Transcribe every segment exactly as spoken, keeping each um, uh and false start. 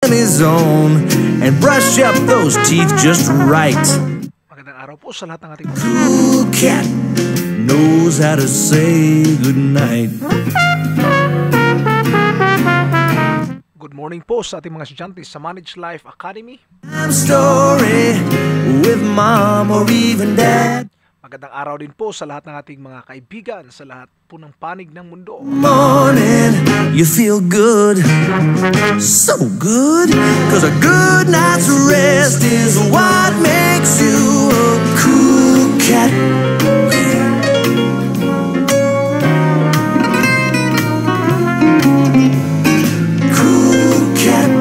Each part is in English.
his own and brush up those teeth just right. Magandang araw po sa lahat ng ating Cool cat knows how to say goodnight. Good morning po sa ating mga estudyante sa Manage Life Academy. I'm story with mom or even dad. Magandang araw din po sa lahat ng ating mga kaibigan sa lahat po ng panig ng mundo. Morning, you feel good, so good, cause a good night's rest is what makes you a cool cat. Cool cat.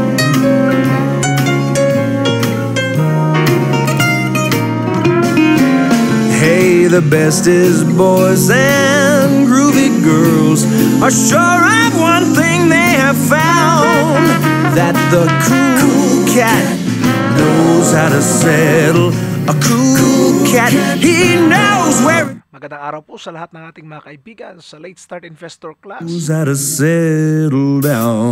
Hey, the best is boys and groovy girls are sure of one thing they have found, that the cool cat knows how to settle. A cool cat, he knows where. Magandang araw po sa lahat ng ating mga kaibigan sa Late Start Investor Class. Knows how to settle down.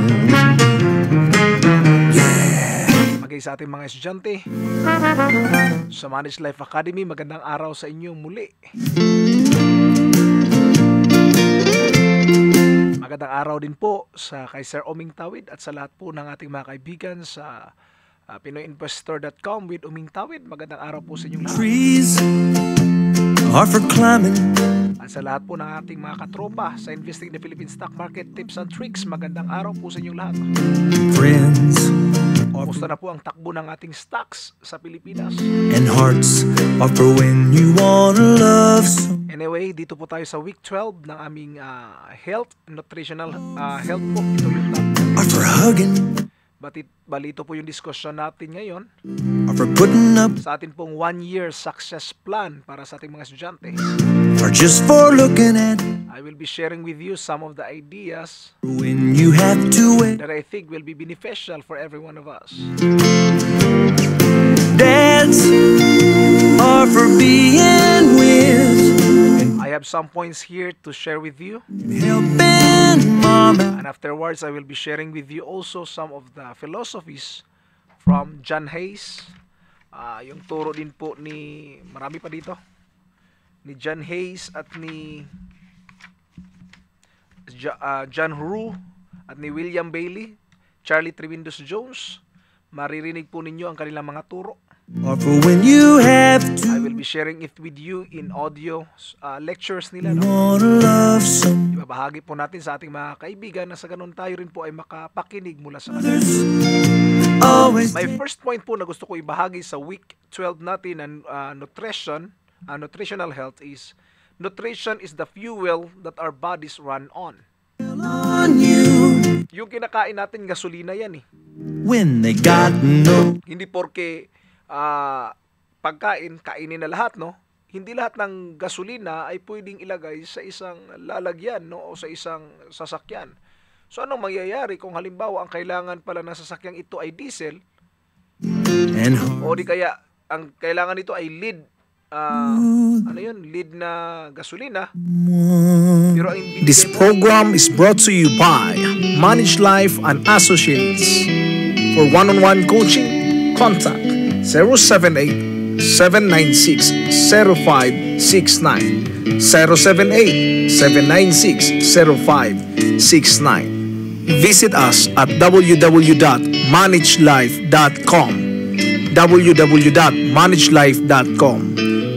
Magay sa ating mga estudyante sa Manage Life Academy, magandang araw sa inyo muli. Magandang araw din po sa kay Sir Oming Tawid at sa lahat po ng ating mga kaibigan sa uh, Pinoy Investor dot com with Oming Tawid. Magandang araw po sa inyong lahat. Trees are for climbing. At sa lahat po ng ating mga katropa sa Investing in the Philippine Stock Market Tips and Tricks, magandang araw po sa inyong lahat. Friends Kumusta na po ang takbo ng ating stocks sa Pilipinas? and hearts are for when you wanna love some. Anyway, dito po tayo sa week twelve ng aming uh, health, nutritional uh, health po. Ito yung top. Are for hugging, Batit, balito po yung discussion natin ngayon are for putting up, sa ating pong one-year success plan para sa ating mga estudyante. are just for looking at I will be sharing with you some of the ideas when you have to wait. that I think will be beneficial for every one of us. Dads are for being with I have some points here to share with you, and helping mom out. and afterwards I will be sharing with you also some of the philosophies from John Hayes. Uh, yung turo din po ni, marami pa dito, ni John Hayes at ni Jo- uh, John Huru at ni William Bailey, Charlie Trevindus Jones. Maririnig po ninyo ang kanilang mga turo. Or for when you have to I will be sharing it with you in audio uh, lectures nila. No? wanna love some. Ibabahagi po natin sa ating mga kaibigan na sa ganun tayo rin po ay makapakinig mula sa kanila. Always My first point po na gusto ko ibahagi sa week twelve natin ng uh, nutrition, uh, nutritional health is nutrition is the fuel that our bodies run on. on you Yung kinakain natin, gasolina yan eh. when they got no. Hindi porke uh, pagkain, kainin na lahat, no? Hindi lahat ng gasolina ay pwedeng ilagay sa isang lalagyan, no? O sa isang sasakyan. So anong mangyayari kung halimbawa ang kailangan pala ng sasakyang ito ay diesel, And o di kaya ang kailangan nito ay lead, uh, ano yun, lead na gasolina. Pero ang This program is brought to you by Manage Life and Associates. For one-on-one coaching, contact zero seven eight, seven nine six, zero five six nine, zero seven eight, seven nine six, zero five six nine. Visit us at w w w dot manage life dot com w w w dot manage life dot com.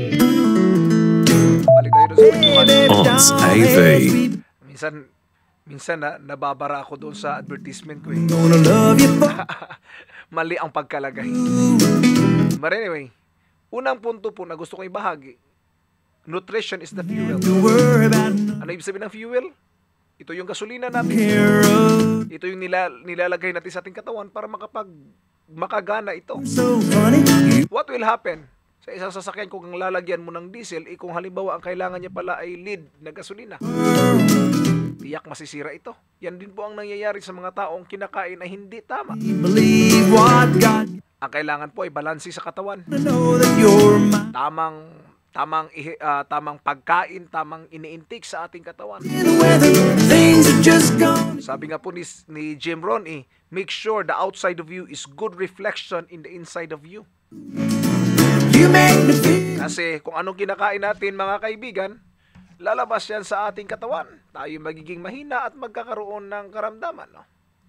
balik tayo doon sa On A V. minsan minsan na nababara ako doon sa advertisement ko eh. gonna love you for Mali ang pagkalagay. But anyway, unang punto po na gusto kong ibahagi, nutrition is the fuel. worry about no Ano ibig sabihin ng fuel? Ito yung gasolina natin. care of. Ito yung nila, nilalagay natin sa ating katawan para makapag makagana ito. So funny you What will happen? Sa isang sasakyan kung ang lalagyan mo ng diesel, eh kung halimbawa ang kailangan niya pala ay lead na gasolina, tiyak masisira ito. Yan din po ang nangyayari sa mga taong kinakain ay hindi tama. believe what God Ang kailangan po ay balanse sa katawan. to know that you're mine. Tamang tamang ihi- ah, tamang pagkain, tamang iniintake sa ating katawan. Things are just gone. Sabi nga po ni, ni Jim Rohn, eh, make sure the outside of you is good reflection in the inside of you. You make me feel. Kasi kung anong kinakain natin, mga kaibigan, lalabas yan sa ating katawan. Tayo magiging mahina at magkakaroon ng karamdaman. No?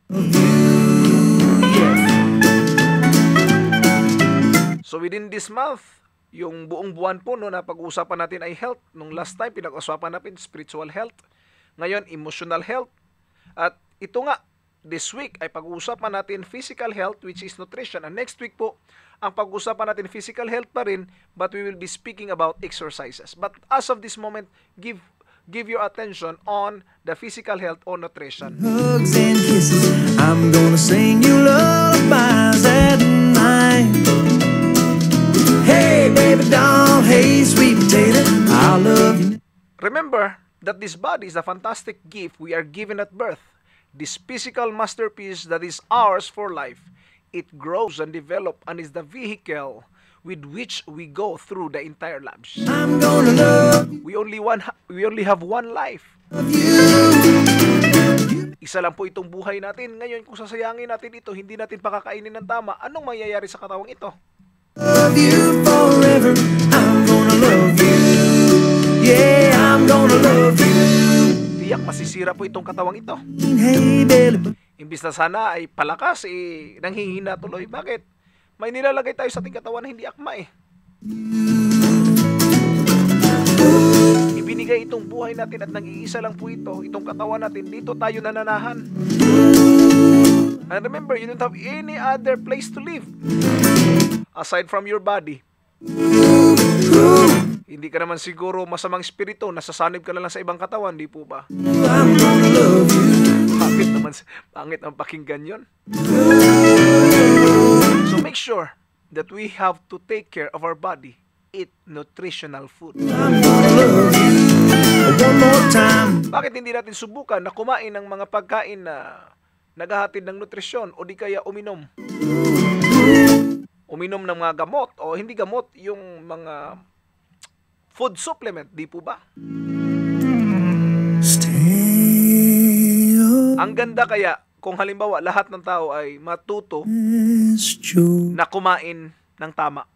So within this month, yung buong buwan po no, na pag-uusapan natin ay health. Nung last time, pinag-usapan natin spiritual health. Ngayon, emotional health. At ito nga, this week ay pag-uusapan natin physical health, which is nutrition. And next week po, ang pag-uusapan natin physical health pa rin, but we will be speaking about exercises. But as of this moment, give give your attention on the physical health or nutrition. Hugs and kisses. I'm gonna sing you lullabies at night. Hey, baby doll. Hey, sweet potato. I love you. Remember that this body is a fantastic gift we are given at birth. This physical masterpiece that is ours for life. It grows and develops and is the vehicle with which we go through the entire lives. I'm gonna love We only one we only have one life. you. Isa lang po itong buhay natin. Ngayon, kung sasayangin natin ito, hindi natin pakakainin ng tama, anong mangyayari sa katawang ito? Love you forever. I'm gonna love you. Yeah, I'm gonna love you. Tiyak masisira po itong katawang ito. Hey, baby. Imbis na sana ay palakas, eh, nanghihina tuloy. Bakit? May nilalagay tayo sa ating katawan na hindi akma eh. Ibinigay itong buhay natin at nag-iisa lang po ito, itong katawan natin. Dito tayo nananahan. And remember, you don't have any other place to live aside from your body. Hindi ka naman siguro masamang espiritu, nasasanib ka na lang sa ibang katawan, di po ba? I'm gonna love you. Pangit naman, pangit ang pakinggan yon. So make sure that we have to take care of our body. Eat nutritional food. I'm gonna love you. One more time. Bakit hindi natin subukan na kumain ng mga pagkain na naghahatid ng nutrisyon o di kaya uminom? Uminom ng mga gamot o hindi gamot, yung mga food supplement, di po ba? Stay Ang ganda kaya kung halimbawa lahat ng tao ay matuto Joe. na kumain ng tama.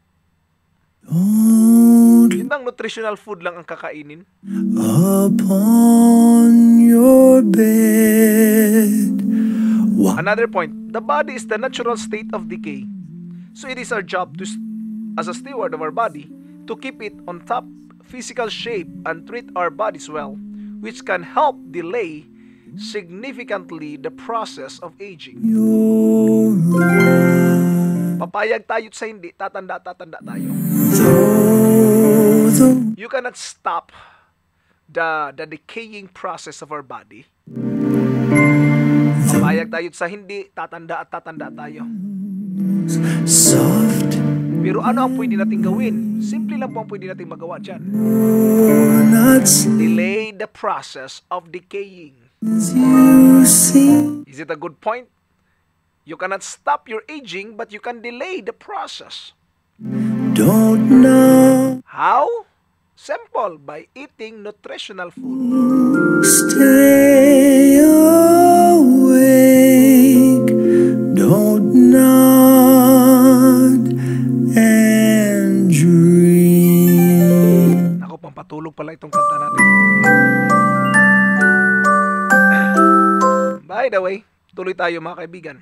Don't Yun bang nutritional food lang ang kakainin? upon your bed. Another point, the body is the natural state of decay. So it is our job to, as a steward of our body, to keep it on top physical shape and treat our bodies well, which can help delay significantly the process of aging. Your Papayag tayo sa hindi, tatanda-tatanda tayo. though the You cannot stop the the decaying process of our body. Papayag tayo sa hindi, tatanda at tatanda tayo. soft Pero ano ang pwede natin gawin? Simple lang po ang pwede natin magawa dyan. or not sleep Delay the process of decaying. as you see. Is it a good point? You cannot stop your aging, but you can delay the process. Don't know. How? Simple, by eating nutritional food. Stay awake. Don't nod and dream. Ako, pampatulog pala itong kanta natin. By the way, tuloy tayo mga kaibigan.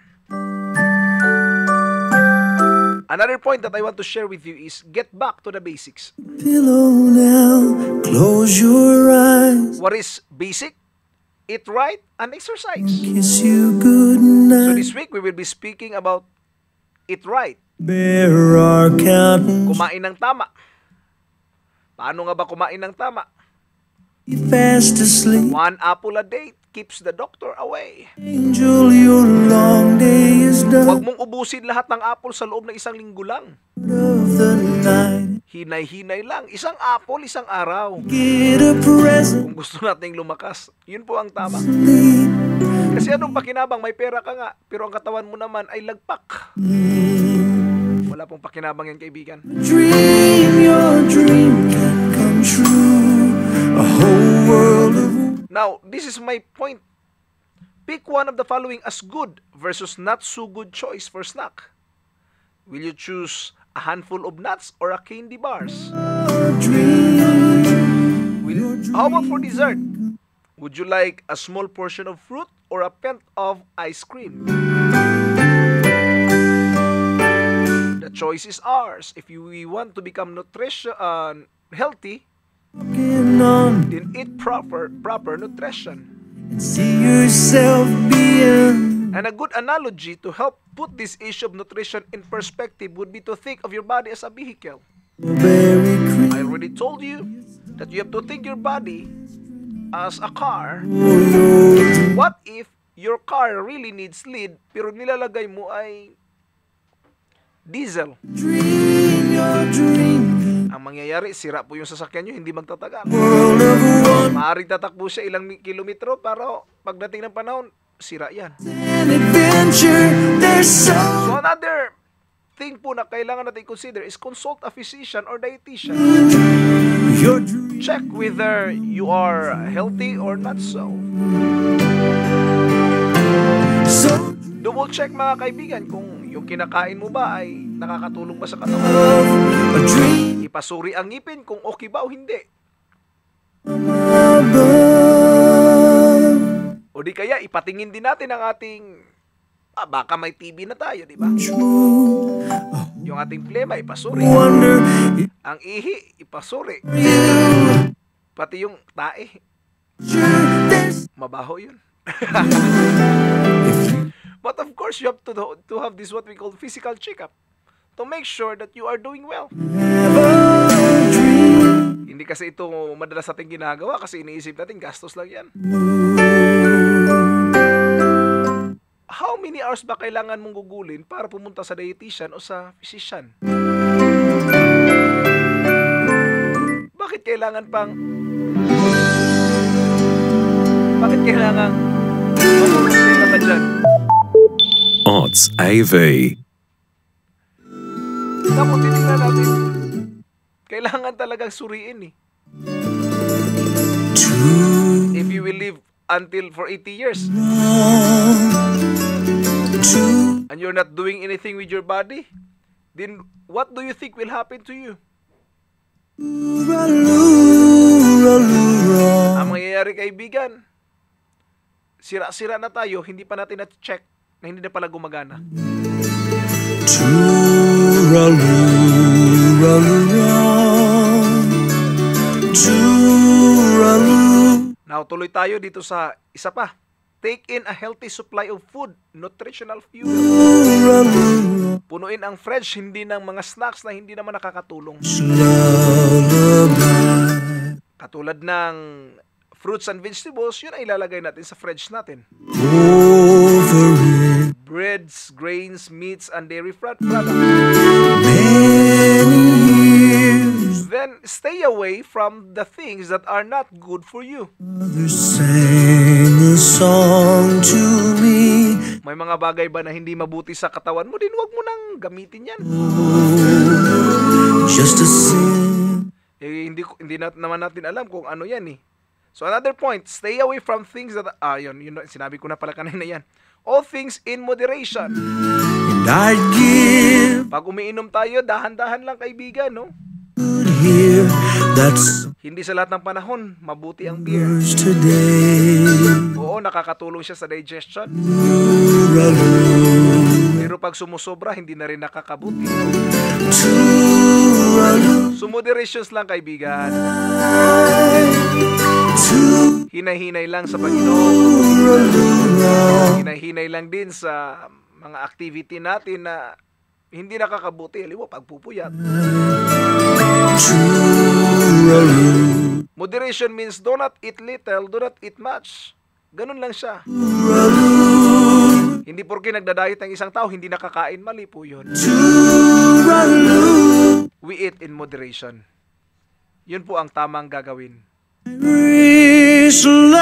Another point that I want to share with you is get back to the basics. Pillow now. Close your eyes. What is basic? Eat right and exercise. Kiss you good So night. this week we will be speaking about eat right. Bear our countenance. Kumain ng tama. Paano nga ba kumain ng tama? Fast asleep. One apple a day keeps the doctor away. Angel, your long day is Huwag done. mong ubusin lahat ng apple sa loob ng isang linggo lang. Of the night. Hinay-hinay lang. Isang apple, isang araw. Get a present. Kung gusto nating lumakas, yun po ang tama. Sleep. Kasi anong pakinabang? May pera ka nga, pero ang katawan mo naman ay lagpak. Wala pong pakinabang yan, kaibigan. Dream your dream. Can true. A whole world of. Now, this is my point. Pick one of the following as good versus not so good choice for snack. Will you choose a handful of nuts or a candy bars? Will, how about for dessert? Would you like a small portion of fruit or a pint of ice cream? The choice is ours. If you, we want to become nutrition uh, healthy, then eat proper proper nutrition. See yourself being. And a good analogy to help put this issue of nutrition in perspective would be to think of your body as a vehicle. I already told you that you have to think your body as a car. What if your car really needs lead pero nilalagay mo ay diesel? Dream your dream. Ang mangyayari, sira po yung sasakyan nyo, hindi magtatagal. Maaaring tatakbo siya ilang kilometro, pero pagdating ng panahon, sira yan. So another thing po na kailangan natin consider is consult a physician or dietitian. Check whether you are healthy or not so. Double check mga kaibigan kung yung kinakain mo ba ay nakakatulong ba sa katawan. Ipasuri ang ngipin kung okay ba o hindi. O di kaya ipatingin din natin ang ating ah, baka may T B na tayo, di ba? Yung ating plema ipasuri. Ang ihi ipasuri. Pati yung tae. Mabaho yun. But of course, you have to, do, to have this what we call physical checkup to make sure that you are doing well. Hindi kasi ito madalas natin ginagawa kasi iniisip natin gastos lang yan. How many hours ba kailangan mong gugulin para pumunta sa dietitian o sa physician? Bakit kailangan pang Bakit kailangan mamulong ka dyan? Odds A V. Tapos titignan natin. Kailangan talagang suriin eh. If you will live until for eighty years and you're not doing anything with your body, then what do you think will happen to you? Ang mangyayari kaibigan, sira-sira na tayo, hindi pa natin na-check na hindi na pala gumagana. Now, tuloy tayo dito sa isa pa. Take in a healthy supply of food, nutritional fuel. Punuin ang fridge, hindi ng mga snacks na hindi naman nakakatulong. Katulad ng fruits and vegetables, yun ay ilalagay natin sa fridge natin. Breads, grains, meats, and dairy products. Then, stay away from the things that are not good for you. May mga bagay ba na hindi mabuti sa katawan mo, din huwag mo nang gamitin yan. Just a sin. Eh, hindi, hindi nat, naman natin alam kung ano yan eh. So another point, stay away from things that, ah yun, yun, sinabi ko na pala kanina yan. All things in moderation. And I'd give. Pag umiinom tayo, dahan-dahan lang kaibigan, no? Here, that's hindi sa lahat ng panahon, mabuti ang beer. today. Oo, nakakatulong siya sa digestion. Pero pag sumusobra, hindi na rin nakakabuti. So moderations lang kaibigan. Hinay-hinay lang sa Panginoon. Hinay-hinay lang din sa mga activity natin na hindi nakakabuti. Halimbawa, pagpupuyat. Moderation means do not eat little, do not eat much. Ganun lang siya. Hindi porke nagda-diet ang isang tao, hindi nakakain, mali po yun. We eat in moderation. Yun po ang tamang gagawin. It's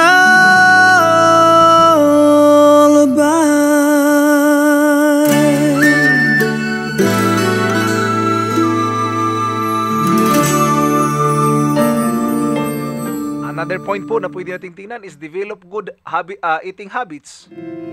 lullaby. Another point po na pwede nating tingnan is develop good habi- uh, eating habits.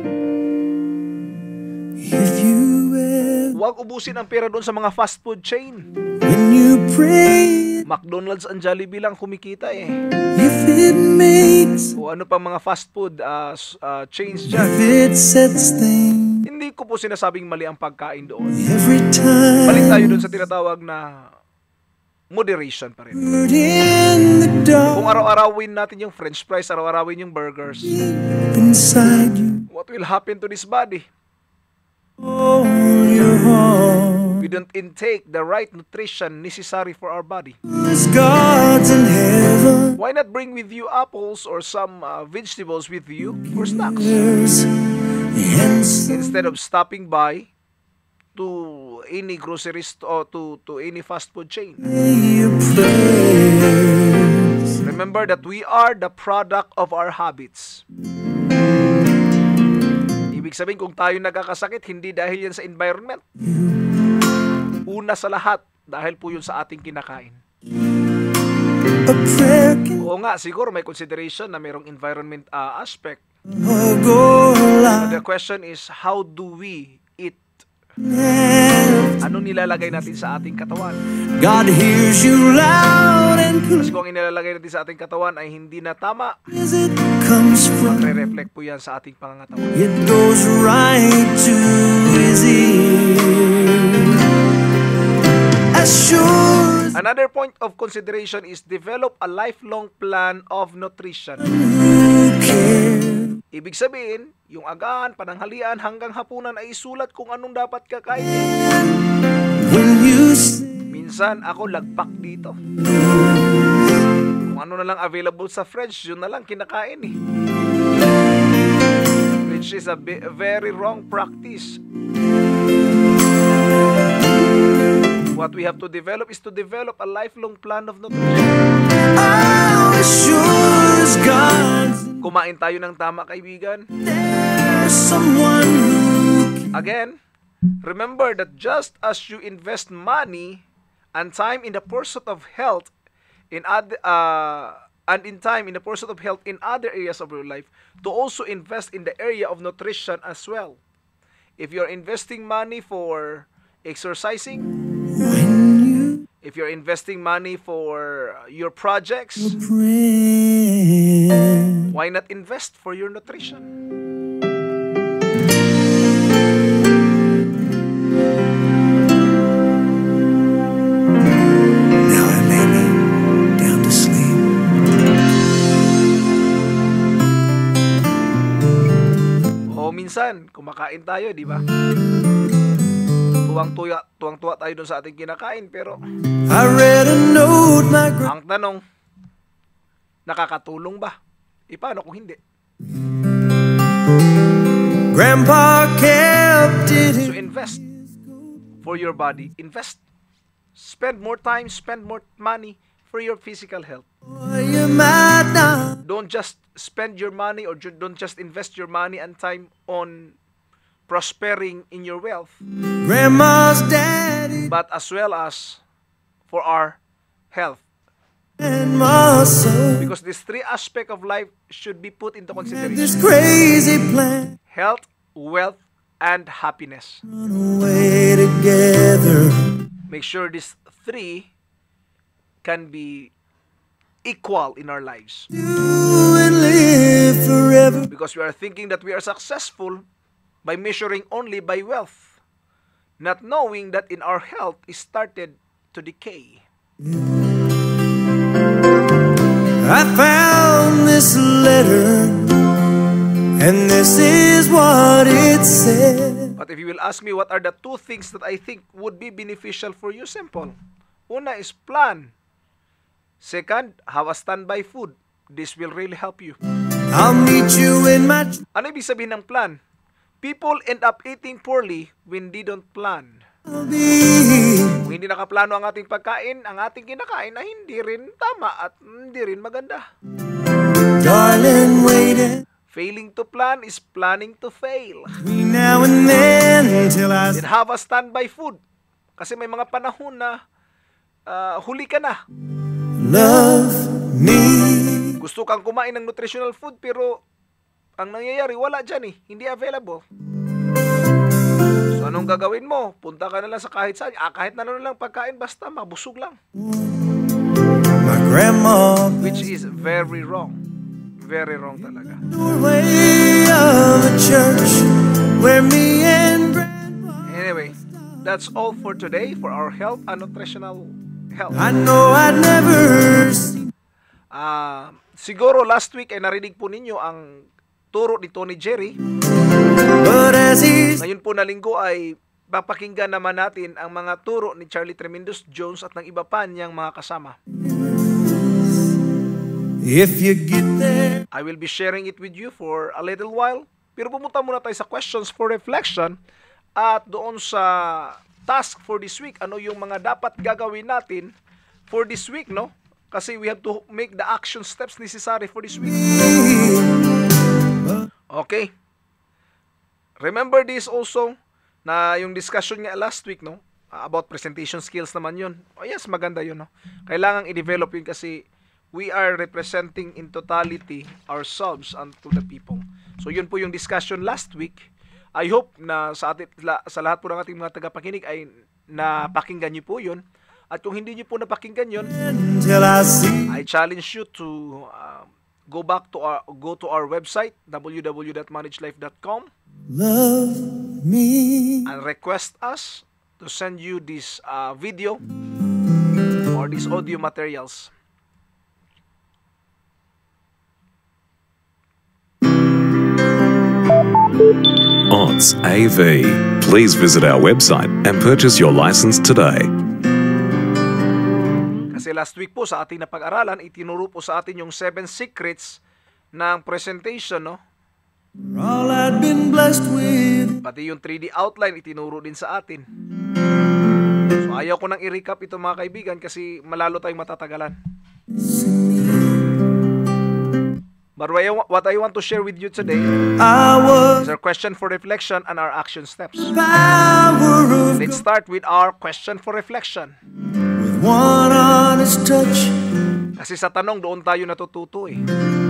If you ever, Huwag ubusin ang pera doon sa mga fast food chain. when you pray, McDonald's and Jollibee lang kumikita eh. if it makes, O ano pa mga fast food uh, s- uh, chains if dyan. it sets things Hindi ko po sinasabing mali ang pagkain doon. every time. Balik tayo doon sa tinatawag na moderation pa rin. In the Kung dark araw-arawin natin yung french fries, araw-arawin yung burgers, inside you, what will happen to this body? hold your heart. We don't intake the right nutrition necessary for our body. There's gods in heaven. Why not bring with you apples or some uh, vegetables with you for snacks? There's and so Instead of stopping by to any grocery store, to, to any fast food chain. you praise. Remember that we are the product of our habits. Ibig sabihin, kung tayo nagkakasakit, hindi dahil yan sa environment. Una sa lahat, dahil po yun sa ating kinakain. A prayer can Oo nga, siguro may consideration na mayroong environment uh, aspect. go But the like question is, how do we eat? that. Ano nilalagay natin sa ating katawan? God hears you loud and Kasi clear kung ang nilalagay natin sa ating katawan ay hindi na tama, as it comes from. re-reflect po yan sa ating pangangatawan. It goes right to his ear. As sure as Another point of consideration is develop a lifelong plan of nutrition. you care. Ibig sabihin, yung agahan, pananghalian hanggang hapunan ay isulat kung anong dapat kakainin. When you say Minsan ako lagpak dito. Kung ano na lang available sa fridge, yun na lang kinakain eh. Which is a bi- very wrong practice. What we have to develop is to develop a lifelong plan of nutrition. oh, as sure as God's Kumain tayo ng tama, kaibigan. there's someone who Again, remember that just as you invest money and time in the pursuit of health in other uh, and in time in the pursuit of health in other areas of your life, to also invest in the area of nutrition as well. If you're investing money for exercising, when you if you're investing money for your projects, pray. why not invest for your nutrition? Now I lay me down to sleep. O minsan, kumakain tayo, di ba? Tuwang-tuwa, tuwang-tuwa tayo dun sa ating kinakain, pero I read a note my gra- ang tanong, nakakatulong ba? E paano kung hindi? grandpa kept it So in. invest for your body. Invest. Spend more time, spend more money for your physical health. Boy, you're mad now. Don't just spend your money or ju- don't just invest your money and time on prospering in your wealth, Grandma's daddy but as well as for our health. and my soul Because these three aspects of life should be put into had consideration. this crazy plan. Health, wealth, and happiness. Run away together. Make sure these three can be equal in our lives. You and live forever. Because we are thinking that we are successful by measuring only by wealth, not knowing that in our health is started to decay. I found this letter, and this is what it said. But if you will ask me what are the two things that I think would be beneficial for you, simple. Una is plan. Second, have a standby food. This will really help you. I'll meet you in my Ano ibig sabihin ng plan? People end up eating poorly when they don't plan. be. Kung hindi nakaplano ang ating pagkain, ang ating kinakain ay hindi rin tama at hindi rin maganda. Darling, waiting Failing to plan is planning to fail. me now and then till I Then have a standby food. Kasi may mga panahon na ah, huli ka na. love me. Gusto kang kumain ng nutritional food pero ang nangyayari, wala dyan eh. Hindi available. So, anong gagawin mo? Punta ka na lang sa kahit saan. Ah, kahit na lang pagkain, basta mabusog lang. My grandma Which is very wrong. Very wrong talaga. way of a church where me and Anyway, that's all for today for our health and nutritional health. I know I'd never see. Ah, siguro last week ay narinig po ninyo ang turo ni Tony Jerry. But as he's Ngayon po na linggo ay papakinggan naman natin ang mga turo ni Charlie Tremendous Jones at ng iba pa niyang mga kasama. if you get there, I will be sharing it with you for a little while. Pero pumunta muna tayo sa questions for reflection at doon sa task for this week. Ano yung mga dapat gagawin natin for this week, no? Kasi we have to make the action steps necessary for this week. Okay. Remember this also, na yung discussion nga last week, no? About presentation skills naman yun. Oh yes, maganda yun, no? Kailangang i-develop yun kasi we are representing in totality ourselves and to the people. So yun po yung discussion last week. I hope na sa, atin, sa lahat po ng ating mga tagapakinig ay napakinggan nyo po yun. At kung hindi nyo po napakinggan yun, until I see I challenge you to uh, go back to our go to our website w w w dot manage life dot com love me. and request us to send you this uh, video or these audio materials. Odds A V. Please visit our website and purchase your license today. Kasi last week po sa ating napag-aralan, itinuro po sa atin yung seven secrets ng presentation, no? All I'd been blessed with. Pati yung three D outline itinuro din sa atin. So ayaw ko nang i-recap ito mga kaibigan kasi malalo tayong matatagalan. But what I, what I want to share with you today I was is our question for reflection and our action steps. power of Let's start with our question for reflection. one honest touch. Kasi sa tanong, doon tayo natututo eh.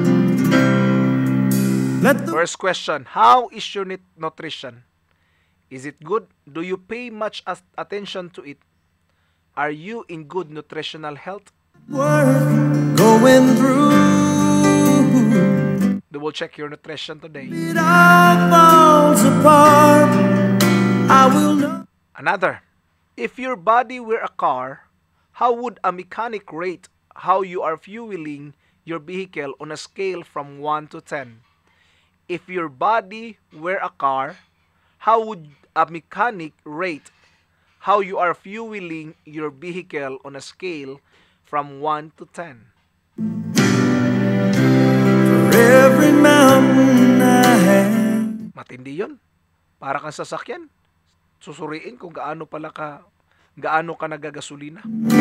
Let the First question, how is your nut- nutrition? Is it good? Do you pay much as- attention to it? Are you in good nutritional health? worth going through. Double check your nutrition today. It all falls apart. I will know. Another, if your body were a car, how would a mechanic rate how you are fueling your vehicle on a scale from one to ten? If your body were a car, how would a mechanic rate how you are fueling your vehicle on a scale from one to ten? For every mountain I have. Matindi yun. Para kang sasakyan. Susuriin kung gaano pala ka gaano ka nagagasolina.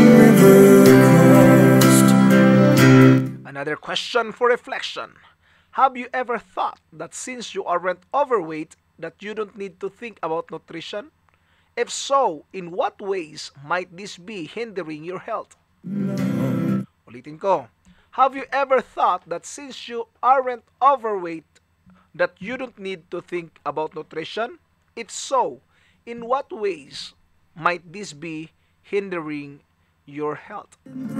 Another question for reflection. Have you ever thought that since you aren't overweight that you don't need to think about nutrition? If so, in what ways might this be hindering your health? Ulitin ko. Have you ever thought that since you aren't overweight that you don't need to think about nutrition? If so, in what ways might this be hindering your health?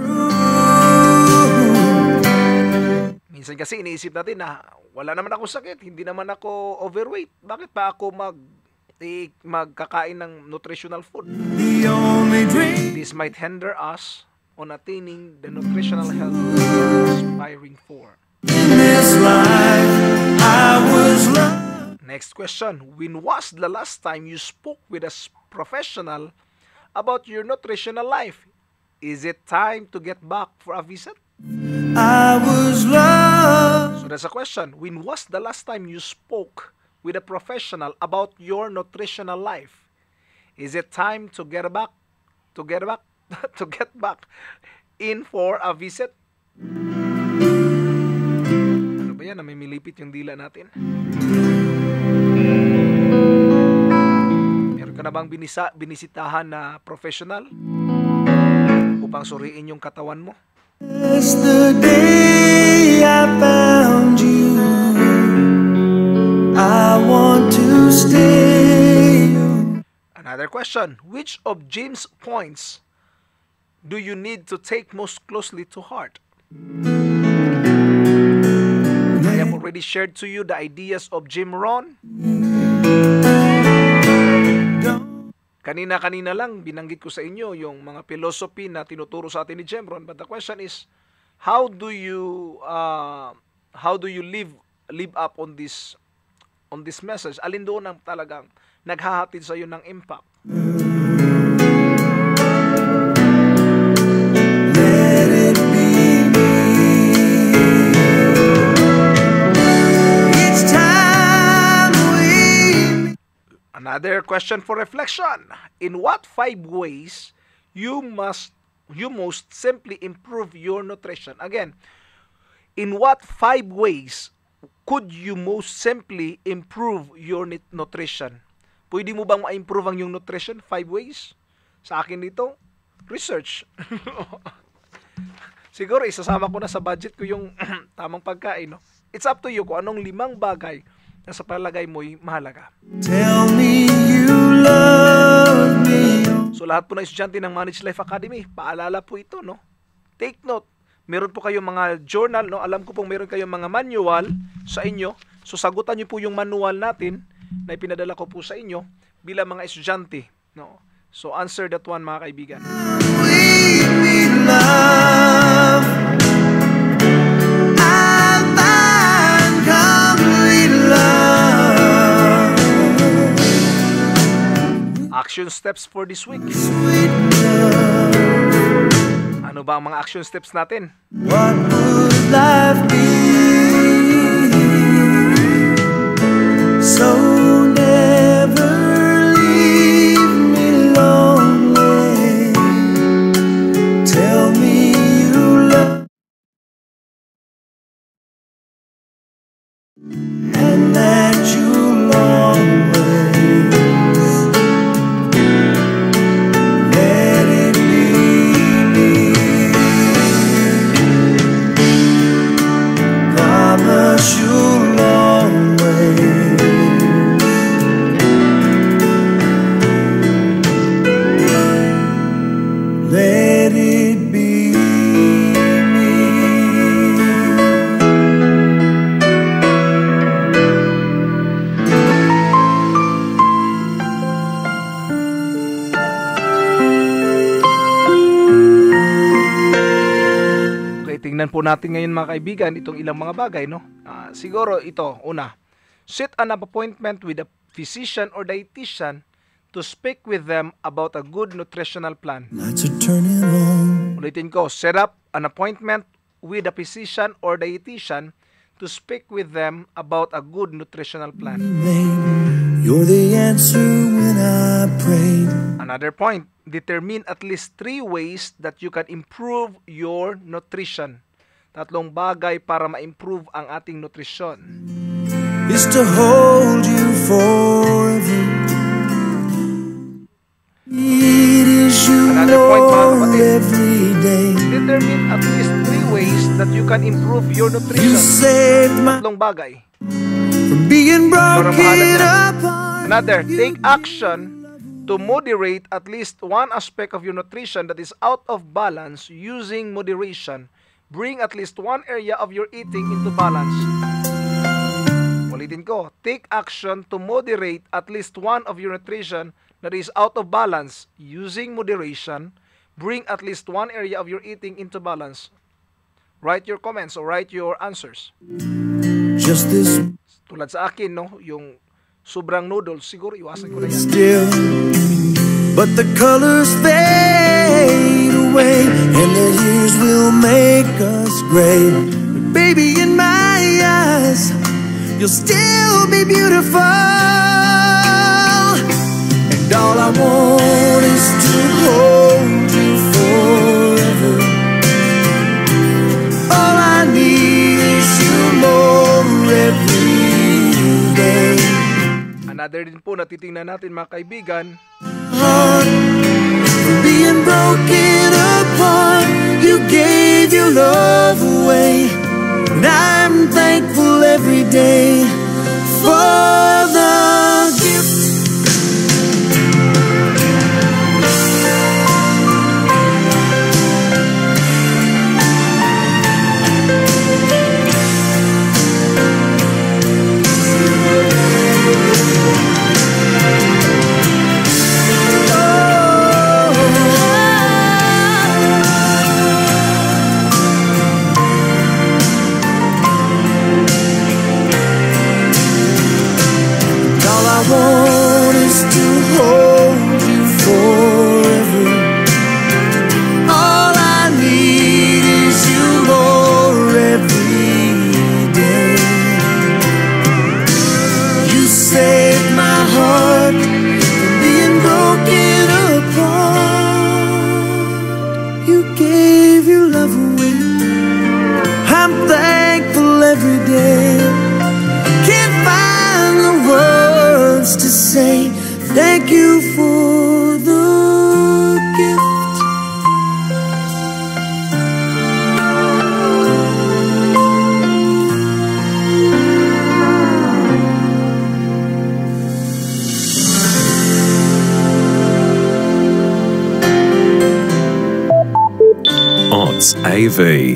Minsan kasi iniisip natin na wala naman ako sakit, hindi naman ako overweight. Bakit pa ako mag eh, magkakain ng nutritional food? The only dream This might hinder us on attaining the nutritional health we're aspiring for. in this life I was loved. Next question. When was the last time you spoke with a s- professional about your nutritional life? Is it time to get back for a visit? I was loved. So that's a question. When was the last time you spoke with a professional about your nutritional life? Is it time to get back, to get back, to get back in for a visit? Ano ba yan? Namimilipit yung dila natin. Meron ka na bang binisa, binisitahan na professional upang suriin yung katawan mo? It's the day I found you. I want to stay. Another question. Which of Jim's points do you need to take most closely to heart? I have already shared to you the ideas of Jim Rohn. Kanina-kanina lang binanggit ko sa inyo yung mga philosophy na tinuturo sa atin ni Jim Rohn. But the question is, how do you uh, how do you live live up on this on this message? Alin doon ang talagang naghahatid sa iyo ng impact? Let it be me. Each time we... Another question for reflection. In what five ways you must you most simply improve your nutrition? Again, in what five ways could you most simply improve your nutrition? Pwede mo bang ma-improve ang yung nutrition? Five ways? Sa akin dito, research. Siguro, isasama ko na sa budget ko yung tamang pagkain. No? It's up to you kung anong limang bagay na sa palagay mo'y mahalaga. Tell me you love me. So, lahat po ng estudyante ng Managed Life Academy, paalala po ito, no? Take note. Meron po kayong mga journal, no? Alam ko pong meron kayong mga manual sa inyo. So, sagutan niyo po yung manual natin na ipinadala ko po sa inyo bilang mga estudyante, no? So, answer that one, mga kaibigan. We need love. I find complete love. Action steps for this week. Sweet love. Ano ba ang mga action steps natin? What would life be? So never leave me lonely. Tell me you love, and that you'll always let it be me. Promise you'll always let it be me. Okay, tingnan po natin ngayon, mga kaibigan, itong ilang mga bagay, no? Ah, siguro ito, una, set an appointment with a physician or dietitian to speak with them about a good nutritional plan. Lights are turning on. Ulitin ko, set up an appointment with a physician or dietitian to speak with them about a good nutritional plan. You're the answer when I prayed. Another point, determine at least three ways that you can improve your nutrition. Tatlong bagay para ma-improve ang ating nutrisyon. Is to hold you forever. It is you, Another point, mga Lord, kapatid. every day. Determine at least three ways that you can improve your You nutrition. saved my Tatlong bagay. from being Para mahalad broken yan. apart. Another, take action to moderate at least one aspect of your nutrition that is out of balance using moderation. Bring at least one area of your eating into balance. Ulitin ko, take action to moderate at least one of your nutrition that is out of balance using moderation. Bring at least one area of your eating into balance. Write your comments or write your answers. Just this Tulad sa akin, no, yung sobrang noodles, siguro iwasan ko na yan. still, but the colors fade away, and the years will make us gray. But baby, in my eyes, you'll still be beautiful. And all I want is to hold you forever. All I need is you more every day. Another din po na titingnan natin, mga kaibigan, Heart, from being broken apart, you gave your love away. And I every day for the gift. Want is to hold you forever. All I need is you more every day. You saved my heart from being broken apart. You gave your love away. I'm thankful every day. Can't find the words to say thank you for the gift. Odds A V.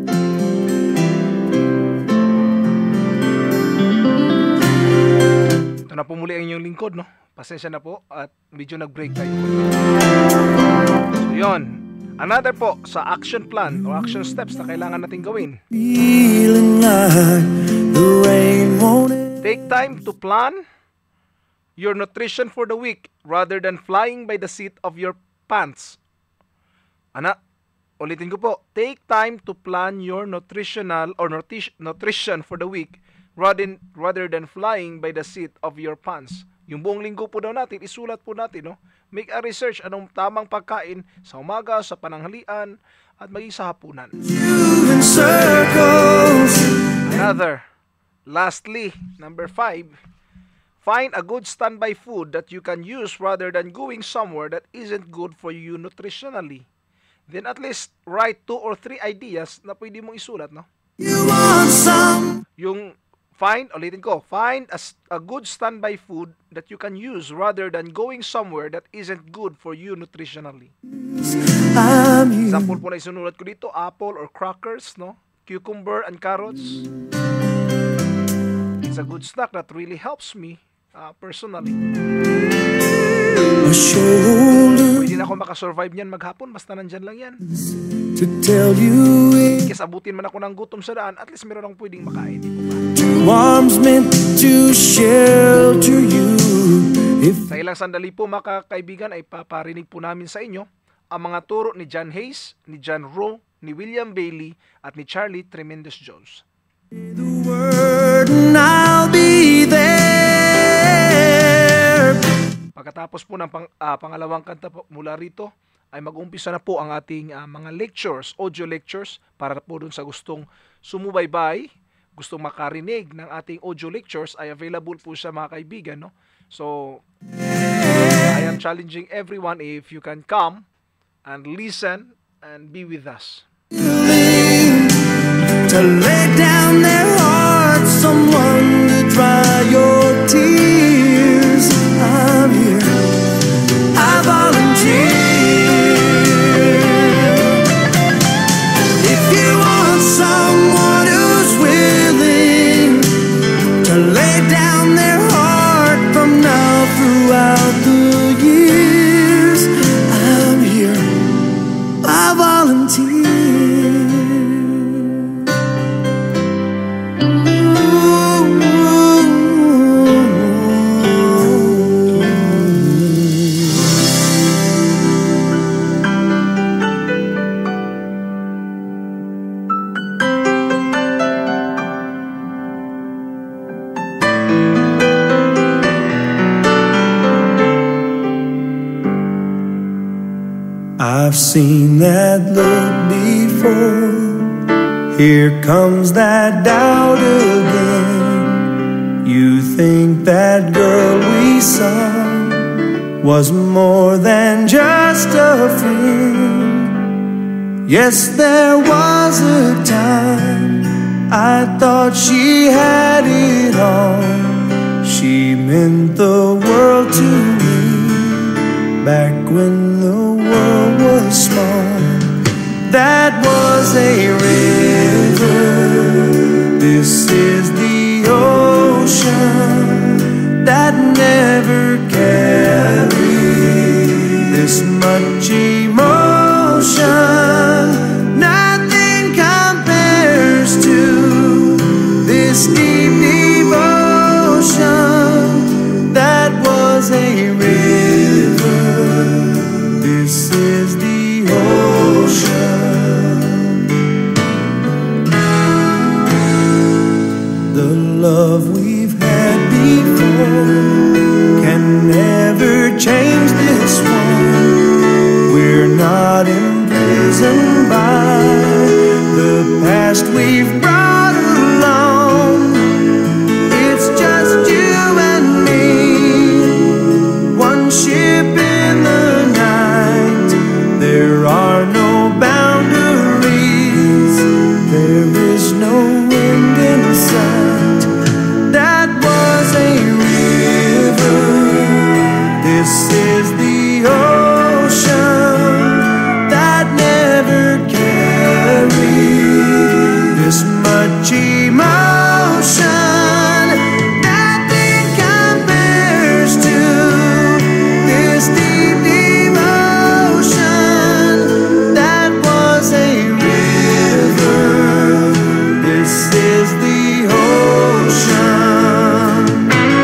Na po muli ang inyong lingkod, no? Pasensya na po at medyo nag-break tayo. So, yun. Another po sa action plan o action steps na kailangan natin gawin. Feeling like the rain won't end. Take time to plan your nutrition for the week rather than flying by the seat of your pants. Ana, ulitin ko po. Take time to plan your nutritional or nutri- nutrition for the week rather, rather than flying by the seat of your pants. Yung buong linggo po daw natin, isulat po natin, no? Make a research anong tamang pagkain sa umaga, sa pananghalian, at maging sa hapunan. Another. Lastly, number five, find a good standby food that you can use rather than going somewhere that isn't good for you nutritionally. Then at least write two or three ideas na pwede mong isulat, no? You want some? Yung find, ulitin ko, find a, a good standby food that you can use rather than going somewhere that isn't good for you nutritionally. I'm here. Example po na isunulat ko dito, apple or crackers, no? Cucumber and carrots. It's a good snack that really helps me uh, personally. A shoulder Pwede na ako makasurvive niyan maghapon, basta nandyan lang yan. to tell you it. Kasi abutin man ako ng gutom sa daan, at least meron akong pwedeng makain. Di po ba? Two arms meant to shelter you. If Sa ilang sandali po mga kaibigan ay paparinig po namin sa inyo ang mga turo ni John Hayes, ni John Rowe, ni William Bailey at ni Charlie Tremendous Jones. the word and I'll be there. Pagkatapos po ng pang, ah, pangalawang kanta po mula rito ay mag-umpisa na po ang ating ah, mga lectures, audio lectures para po dun sa gustong sumubaybay, gustong makarinig ng ating audio lectures ay available po siya mga kaibigan, no? So I am challenging everyone if you can come and listen and be with us. To lay down their hearts, someone to dry your tears. I'm here, I volunteer. If you want someone who's willing to lay down their heart from now throughout the years, I'm here, I volunteer. I've seen that look before. Here comes that doubt again. You think that girl we saw was more than just a friend. Yes, there was a time I thought she had it all. She meant the world to me back when the world was small. That was a river. This is the ocean that never carried this much emotion. Nothing compares to this deep devotion. That was a river. This is the ocean. The love we've had before can never change this one. We're not imprisoned by the past we've brought along. It's just you and me, one ship in the night. There are no boundaries, there is no wind in sight. That was a river. This is the ocean that never carried this much emotion. Nothing compares to this deep devotion. That was a river. This is the ocean.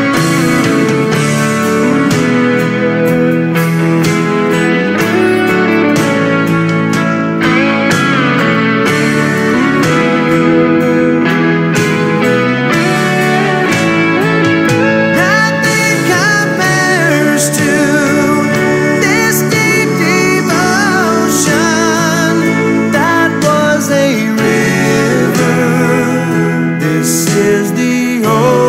Nothing compares to this deep devotion. That was a river. This is the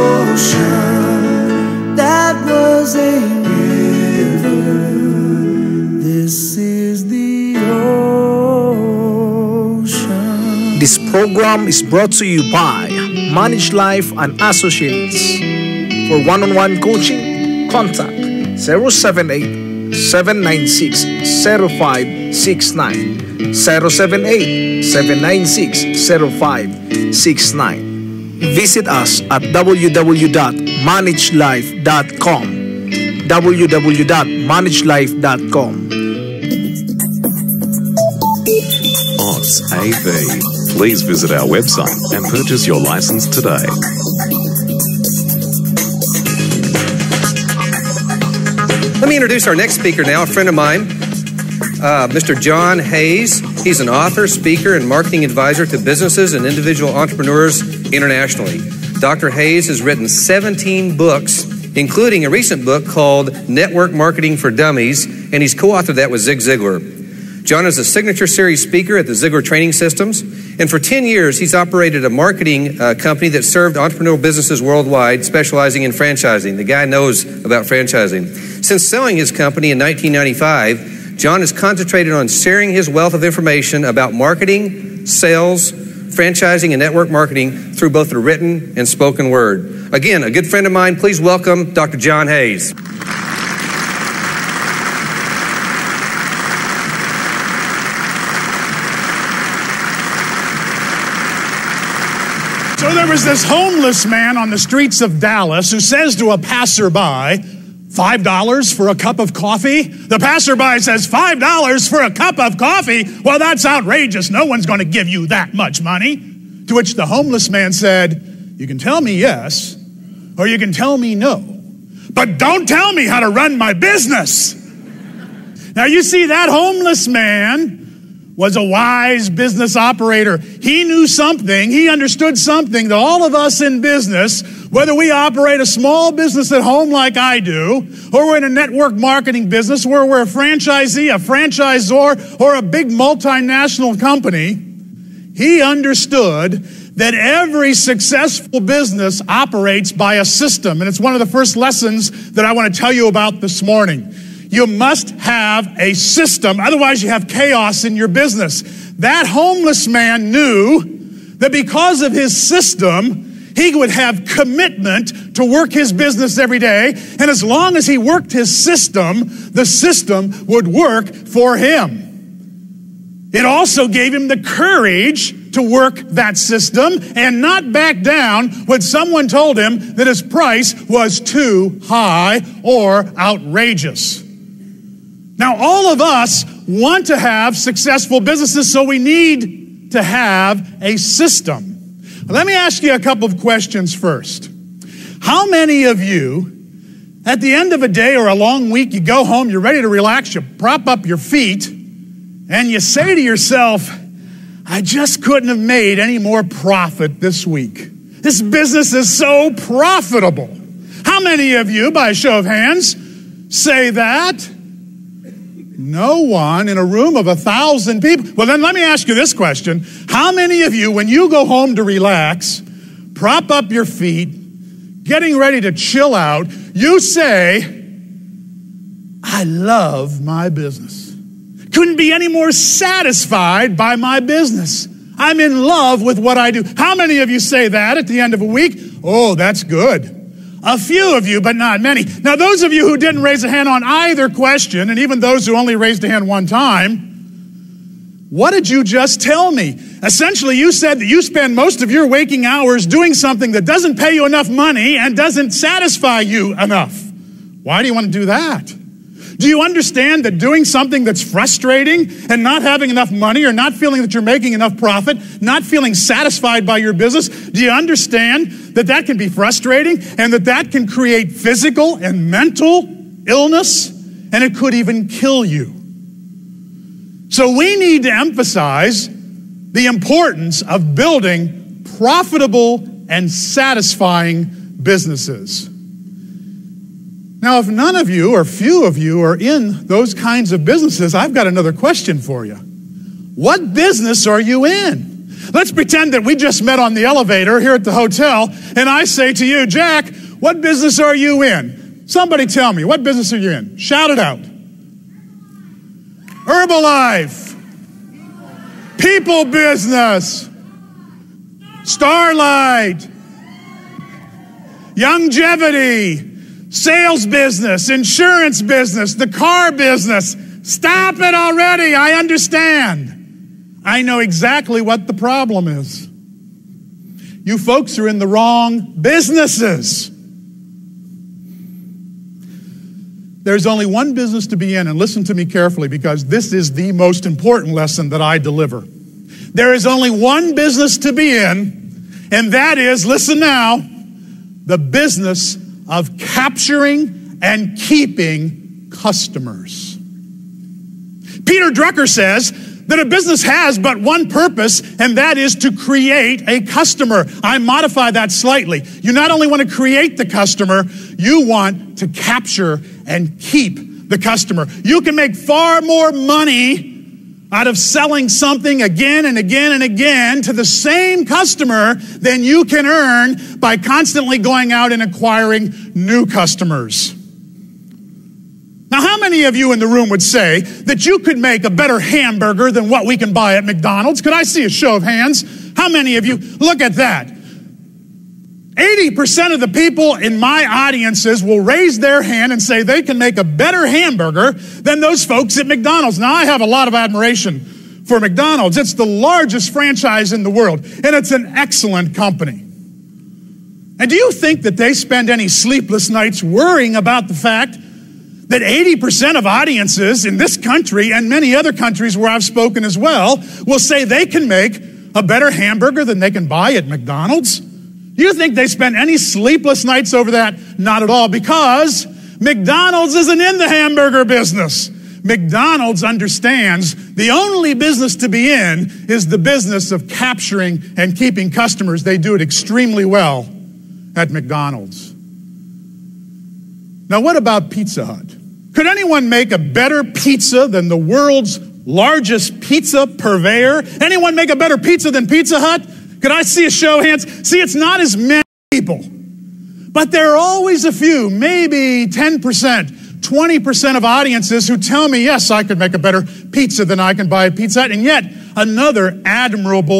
ocean. That was a river. This is the ocean. This program is brought to you by Manage Life and Associates. For one-on-one coaching, contact zero seven eight, seven nine six, zero five six nine, zero seven eight, seven nine six, zero five six nine. Visit us at w w w dot manage life dot com. w w w dot manage life dot com. Odds A V. Please visit our website and purchase your license today. Let me introduce our next speaker now, a friend of mine, uh, Mister John Hayes. He's an author, speaker, and marketing advisor to businesses and individual entrepreneurs internationally. Doctor Hayes has written seventeen books, including a recent book called Network Marketing for Dummies, and he's co-authored that with Zig Ziglar. John is a signature series speaker at the Ziglar Training Systems, and for ten years he's operated a marketing uh, company that served entrepreneurial businesses worldwide, specializing in franchising. The guy knows about franchising. Since selling his company in nineteen ninety-five, John has concentrated on sharing his wealth of information about marketing, sales, franchising, and network marketing through both the written and spoken word. Again, a good friend of mine, please welcome Doctor John Hayes. So there was this homeless man on the streets of Dallas who says to a passerby, five dollars for a cup of coffee? The passerby says, five dollars for a cup of coffee? Well, that's outrageous. No one's going to give you that much money. To which the homeless man said, you can tell me yes, or you can tell me no, but don't tell me how to run my business. Now, you see, that homeless man was a wise business operator. He knew something, he understood something that all of us in business, whether we operate a small business at home like I do, or we're in a network marketing business, where we're a franchisee, a franchisor, or a big multinational company, he understood that every successful business operates by a system. And it's one of the first lessons that I want to tell you about this morning. You must have a system, otherwise you have chaos in your business. That homeless man knew that because of his system, he would have commitment to work his business every day. And as long as he worked his system, the system would work for him. It also gave him the courage to work that system and not back down when someone told him that his price was too high or outrageous. Now, all of us want to have successful businesses, so we need to have a system. Let me ask you a couple of questions first. How many of you, at the end of a day or a long week, you go home, you're ready to relax, you prop up your feet, and you say to yourself, I just couldn't have made any more profit this week. This business is so profitable. How many of you, by a show of hands, say that? No one in a room of a thousand people. Well, then let me ask you this question. How many of you, when you go home to relax, prop up your feet, getting ready to chill out, you say, I love my business. Couldn't be any more satisfied by my business. I'm in love with what I do. How many of you say that at the end of a week? Oh, that's good. A few of you, but not many. Now, those of you who didn't raise a hand on either question, and even those who only raised a hand one time, what did you just tell me? Essentially, you said that you spend most of your waking hours doing something that doesn't pay you enough money and doesn't satisfy you enough. Why do you want to do that? Do you understand that doing something that's frustrating and not having enough money or not feeling that you're making enough profit, not feeling satisfied by your business, do you understand that that can be frustrating and that that can create physical and mental illness and it could even kill you? So we need to emphasize the importance of building profitable and satisfying businesses. Now, if none of you or few of you are in those kinds of businesses, I've got another question for you. What business are you in? Let's pretend that we just met on the elevator here at the hotel, and I say to you, Jack, what business are you in? Somebody tell me, what business are you in? Shout it out. Herbalife. People business. Starlight. Longevity. Sales business, insurance business, the car business. Stop it already. I understand. I know exactly what the problem is. You folks are in the wrong businesses. There's only one business to be in, and listen to me carefully because this is the most important lesson that I deliver. There is only one business to be in, and that is, listen now, the business of capturing and keeping customers. Peter Drucker says that a business has but one purpose, and that is to create a customer. I modify that slightly. You not only want to create the customer, you want to capture and keep the customer. You can make far more money out of selling something again and again and again to the same customer than you can earn by constantly going out and acquiring new customers. Now, how many of you in the room would say that you could make a better hamburger than what we can buy at McDonald's? Could I see a show of hands? How many of you? Look at that. eighty percent of the people in my audiences will raise their hand and say they can make a better hamburger than those folks at McDonald's. Now, I have a lot of admiration for McDonald's. It's the largest franchise in the world, and it's an excellent company. And do you think that they spend any sleepless nights worrying about the fact that eighty percent of audiences in this country and many other countries where I've spoken as well will say they can make a better hamburger than they can buy at McDonald's? Do you think they spend any sleepless nights over that? Not at all, because McDonald's isn't in the hamburger business. McDonald's understands the only business to be in is the business of capturing and keeping customers. They do it extremely well at McDonald's. Now, what about Pizza Hut? Could anyone make a better pizza than the world's largest pizza purveyor? Anyone make a better pizza than Pizza Hut? Could I see a show of hands? See, it's not as many people, but there are always a few, maybe ten percent, twenty percent of audiences who tell me, yes, I could make a better pizza than I can buy at Pizza Hut. And yet another admirable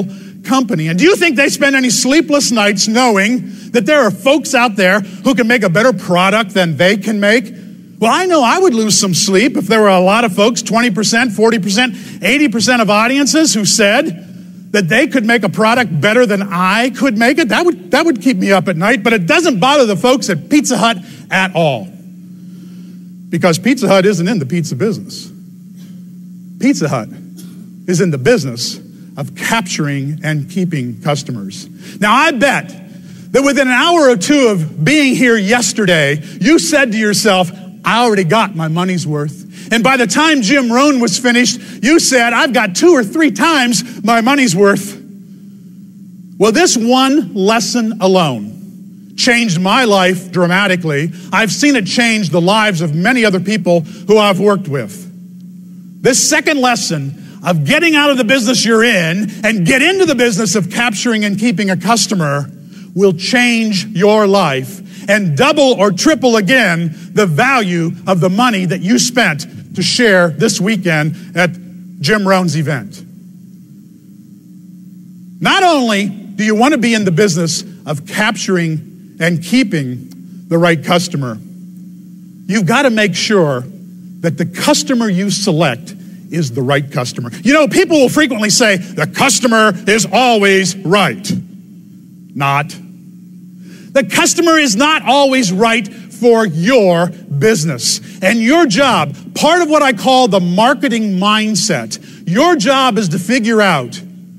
company. And do you think they spend any sleepless nights knowing that there are folks out there who can make a better product than they can make? Well, I know I would lose some sleep if there were a lot of folks, twenty percent, forty percent, eighty percent of audiences who said that they could make a product better than I could make it. That would, that would keep me up at night, but it doesn't bother the folks at Pizza Hut at all. Because Pizza Hut isn't in the pizza business. Pizza Hut is in the business of capturing and keeping customers. Now, I bet that within an hour or two of being here yesterday, you said to yourself, I already got my money's worth. And by the time Jim Rohn was finished, you said, I've got two or three times my money's worth. Well, this one lesson alone changed my life dramatically. I've seen it change the lives of many other people who I've worked with. This second lesson of getting out of the business you're in and get into the business of capturing and keeping a customer will change your life and double or triple again the value of the money that you spent to share this weekend at Jim Rohn's event. Not only do you want to be in the business of capturing and keeping the right customer, you've got to make sure that the customer you select is the right customer. You know, people will frequently say, the customer is always right. Not. The customer is not always right for your business. And your job, part of what I call the marketing mindset, your job is to figure out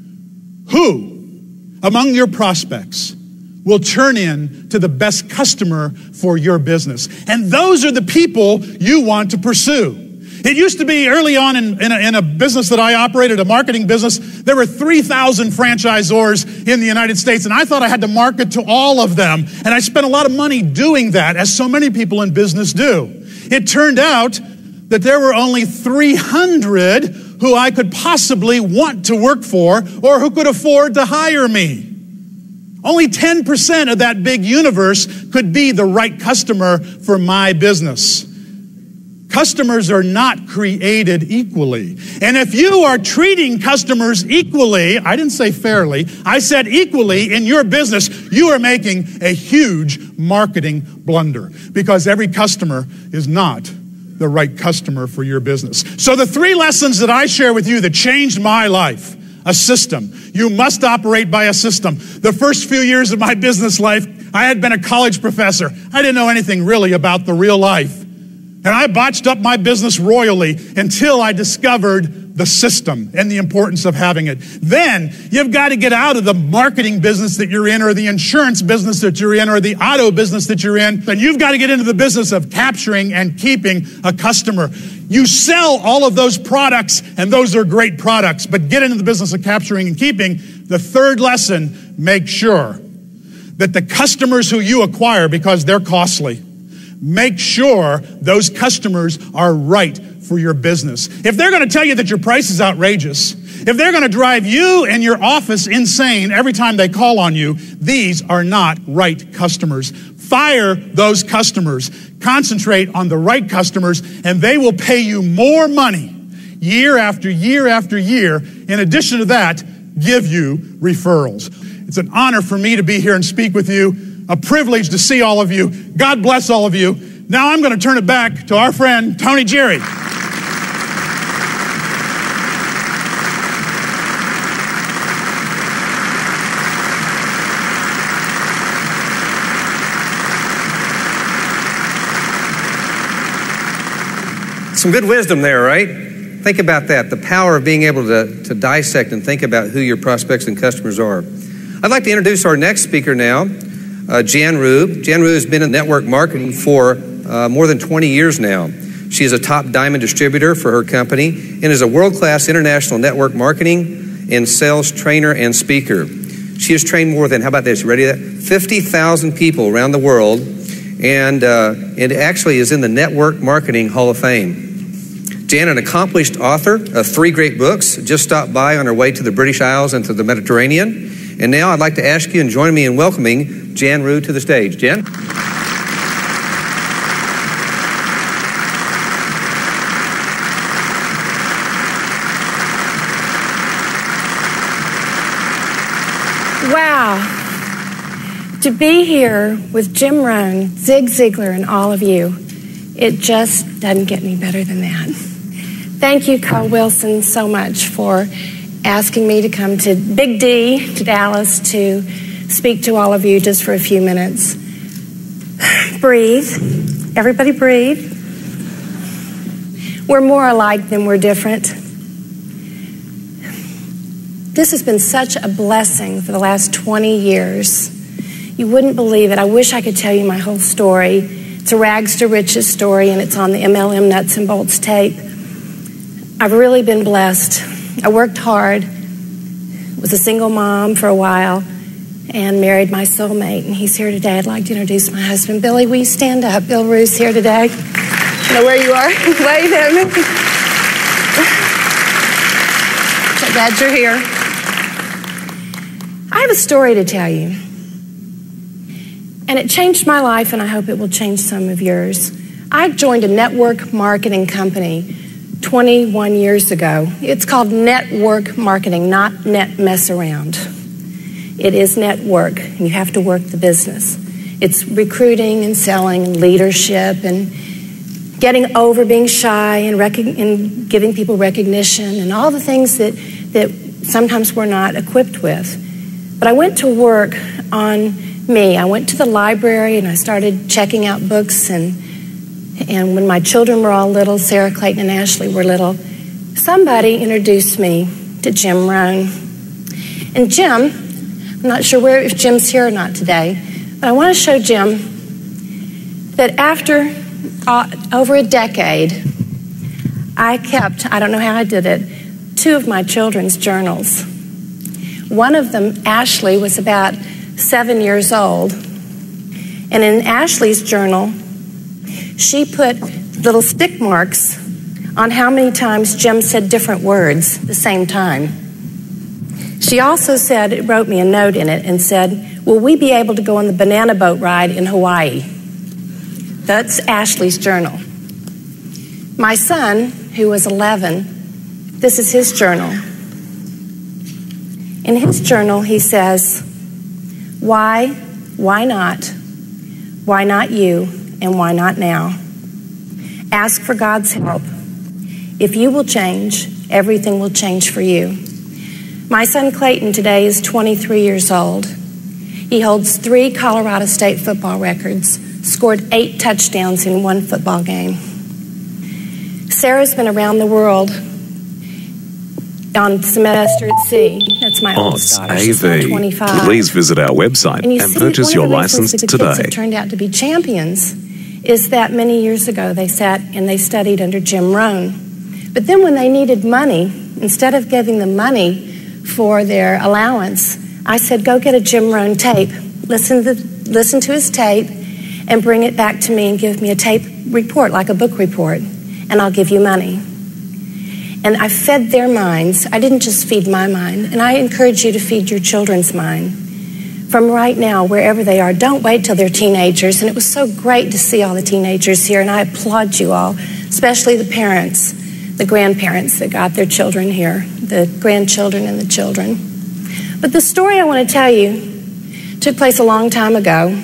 who among your prospects will turn in to the best customer for your business. And those are the people you want to pursue. It used to be early on in, in, a, in a business that I operated, a marketing business, there were three thousand franchisors in the United States, and I thought I had to market to all of them. And I spent a lot of money doing that, as so many people in business do. It turned out that there were only three hundred who I could possibly want to work for or who could afford to hire me. Only ten percent of that big universe could be the right customer for my business. Customers are not created equally. And if you are treating customers equally, I didn't say fairly, I said equally in your business, you are making a huge marketing blunder because every customer is not the right customer for your business. So the three lessons that I share with you that changed my life: a system. You must operate by a system. The first few years of my business life, I had been a college professor. I didn't know anything really about the real life. And I botched up my business royally until I discovered the system and the importance of having it. Then you've got to get out of the marketing business that you're in, or the insurance business that you're in, or the auto business that you're in. And you've got to get into the business of capturing and keeping a customer. You sell all of those products, and those are great products, but get into the business of capturing and keeping. The third lesson, make sure that the customers who you acquire, because they're costly, make sure those customers are right for your business. If they're going to tell you that your price is outrageous, if they're going to drive you and your office insane every time they call on you, these are not right customers. Fire those customers. Concentrate on the right customers, and they will pay you more money year after year after year. In addition to that, give you referrals. It's an honor for me to be here and speak with you. A privilege to see all of you. God bless all of you. Now I'm going to turn it back to our friend, Tony Jerry. Some good wisdom there, right? Think about that, the power of being able to, to dissect and think about who your prospects and customers are. I'd like to introduce our next speaker now. Uh, Jan Rube. Jan Rube has been in network marketing for uh, more than twenty years now. She is a top diamond distributor for her company and is a world-class international network marketing and sales trainer and speaker. She has trained more than, how about this, you ready for that? fifty thousand people around the world, and uh, it actually is in the Network Marketing Hall of Fame. Jan, an accomplished author of three great books, just stopped by on her way to the British Isles and to the Mediterranean. And now I'd like to ask you and join me in welcoming Jan Rube to the stage. Jan? Wow. To be here with Jim Rohn, Zig Ziglar, and all of you, it just doesn't get any better than that. Thank you, Carl Wilson, so much for asking me to come to Big D, to Dallas, to speak to all of you just for a few minutes. Breathe. Everybody breathe. We're more alike than we're different. This has been such a blessing for the last twenty years. You wouldn't believe it. I wish I could tell you my whole story. It's a rags to riches story, and it's on the M L M Nuts and Bolts tape. I've really been blessed. I worked hard, was a single mom for a while, and married my soulmate, and he's here today. I'd like to introduce my husband. Billy, will you stand up? Bill Roos here today. I know where you are. Wave at me. So glad you're here. I have a story to tell you. And it changed my life, and I hope it will change some of yours. I joined a network marketing company twenty-one years ago. It's called network marketing, not net mess around. It is network, and you have to work the business. It's recruiting and selling and leadership and getting over being shy and, rec and giving people recognition and all the things that, that sometimes we're not equipped with. But I went to work on me. I went to the library and I started checking out books, and and when my children were all little, Sarah, Clayton, and Ashley were little, somebody introduced me to Jim Rohn. And Jim, I'm not sure where if Jim's here or not today, but I want to show Jim that after uh, over a decade, I kept, I don't know how I did it, two of my children's journals. One of them, Ashley, was about seven years old. And in Ashley's journal, she put little stick marks on how many times Jim said different words at the same time. She also said, it wrote me a note in it and said, will we be able to go on the banana boat ride in Hawaii? That's Ashley's journal. My son, who was eleven, this is his journal. In his journal, he says, why, why not? Why not you, and why not now? Ask for God's help. If you will change, everything will change for you. My son Clayton today is twenty-three years old. He holds three Colorado State football records, scored eight touchdowns in one football game. Sarah's been around the world on semester at sea. That's my oldest daughter. She's now twenty-five. Please visit our website and, and see, purchase your license today. One of the reasons the kids have turned out to be champions is that many years ago they sat and they studied under Jim Rohn. But then when they needed money, instead of giving them money for their allowance, I said, go get a Jim Rohn tape, listen to, listen to his tape, and bring it back to me and give me a tape report, like a book report, and I'll give you money. And I fed their minds. I didn't just feed my mind. And I encourage you to feed your children's mind. From right now, wherever they are, don't wait till they're teenagers. And it was so great to see all the teenagers here, and I applaud you all, especially the parents, the grandparents that got their children here, the grandchildren and the children. But the story I want to tell you took place a long time ago.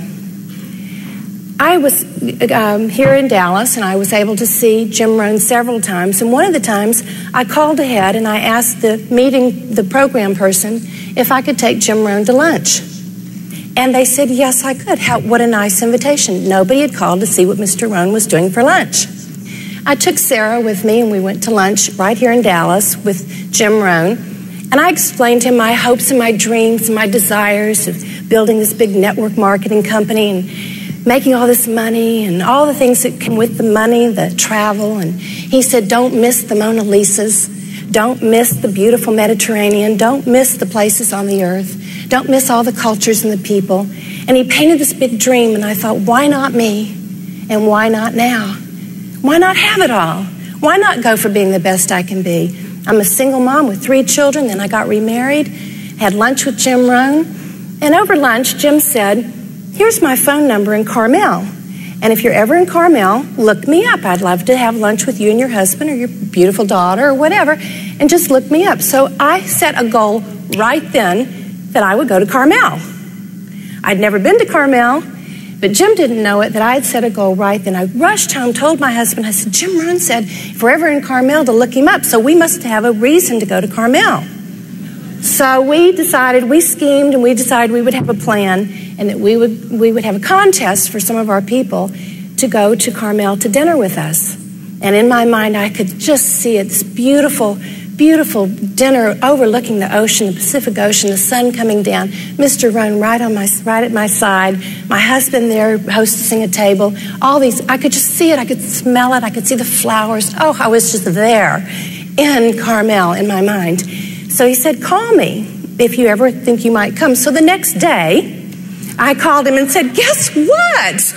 I was um, here in Dallas, and I was able to see Jim Rohn several times. And one of the times, I called ahead and I asked the meeting, the program person, if I could take Jim Rohn to lunch. And they said, yes, I could. How, what a nice invitation. Nobody had called to see what Mister Rohn was doing for lunch. I took Sarah with me, and we went to lunch right here in Dallas with Jim Rohn. And I explained to him my hopes and my dreams and my desires of building this big network marketing company and making all this money and all the things that come with the money, the travel. And he said, don't miss the Mona Lisas. Don't miss the beautiful Mediterranean. Don't miss the places on the earth. Don't miss all the cultures and the people. And he painted this big dream, and I thought, why not me? And why not now? Why not have it all? Why not go for being the best I can be? I'm a single mom with three children. Then I got remarried, had lunch with Jim Rohn. And over lunch, Jim said, here's my phone number in Carmel. And if you're ever in Carmel, look me up. I'd love to have lunch with you and your husband or your beautiful daughter or whatever. And just look me up. So I set a goal right then that I would go to Carmel. I'd never been to Carmel, but Jim didn't know it, that I had set a goal right then. I rushed home, told my husband, I said, Jim Rohn said, if we're ever in Carmel, to look him up, so we must have a reason to go to Carmel. So we decided, we schemed, and we decided we would have a plan, and that we would, we would have a contest for some of our people to go to Carmel to dinner with us. And in my mind, I could just see it, this beautiful, beautiful dinner overlooking the ocean, the Pacific Ocean, the sun coming down, Mister Rohn right on my right at my side, my husband there hostessing a table, all these, I could just see it, I could smell it, I could see the flowers. Oh, I was just there in Carmel in my mind. So he said, call me if you ever think you might come. So the next day, I called him and said, guess what?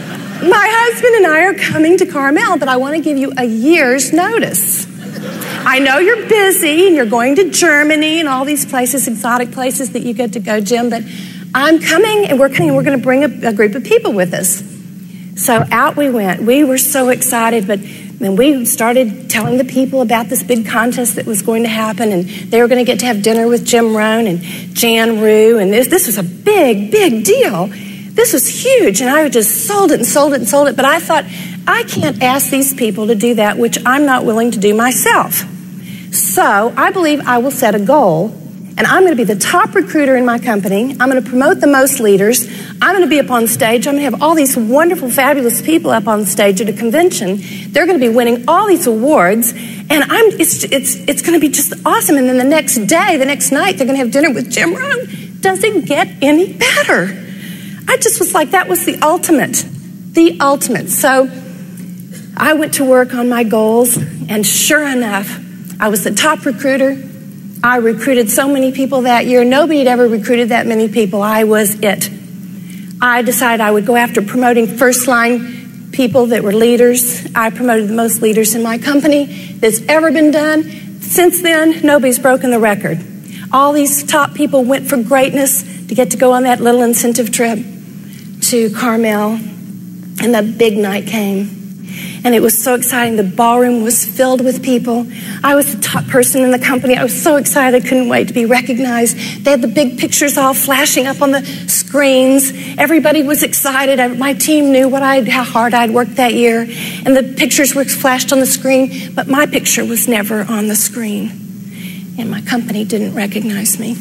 My husband and I are coming to Carmel, but I want to give you a year's notice. I know you're busy and you're going to Germany and all these places, exotic places that you get to go, Jim, but I'm coming and we're coming and we're going to bring a, a group of people with us. So out we went. We were so excited, but then we started telling the people about this big contest that was going to happen, and they were going to get to have dinner with Jim Rohn and Jan Rue, and this, this was a big, big deal. This was huge, and I just sold it and sold it and sold it, but I thought, I can't ask these people to do that which I'm not willing to do myself. So I believe I will set a goal, and I'm going to be the top recruiter in my company. I'm going to promote the most leaders. I'm going to be up on stage. I'm going to have all these wonderful, fabulous people up on stage at a convention. They're going to be winning all these awards, and I'm, it's, it's, it's going to be just awesome. And then the next day, the next night, they're going to have dinner with Jim Rohn. Doesn't get any better. I just was like, that was the ultimate, the ultimate. So I went to work on my goals, and sure enough, I was the top recruiter. I recruited so many people that year. Nobody had ever recruited that many people. I was it. I decided I would go after promoting first-line people that were leaders. I promoted the most leaders in my company that's ever been done. Since then, nobody's broken the record. All these top people went for greatness to get to go on that little incentive trip to Carmel, and the big night came. And it was so exciting. The ballroom was filled with people. I was the top person in the company. I was so excited. I couldn't wait to be recognized. They had the big pictures all flashing up on the screens. Everybody was excited. I, my team knew what I'd, how hard I'd worked that year. And the pictures were flashed on the screen, but my picture was never on the screen. And my company didn't recognize me.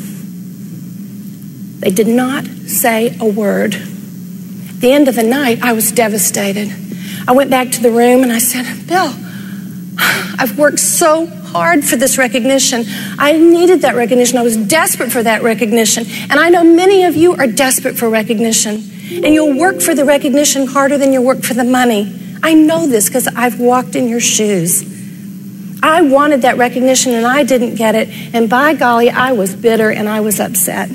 They did not say a word. At the end of the night, I was devastated. I went back to the room and I said, Bill, I've worked so hard for this recognition. I needed that recognition. I was desperate for that recognition. And I know many of you are desperate for recognition. And you'll work for the recognition harder than you work for the money. I know this because I've walked in your shoes. I wanted that recognition and I didn't get it. And by golly, I was bitter and I was upset.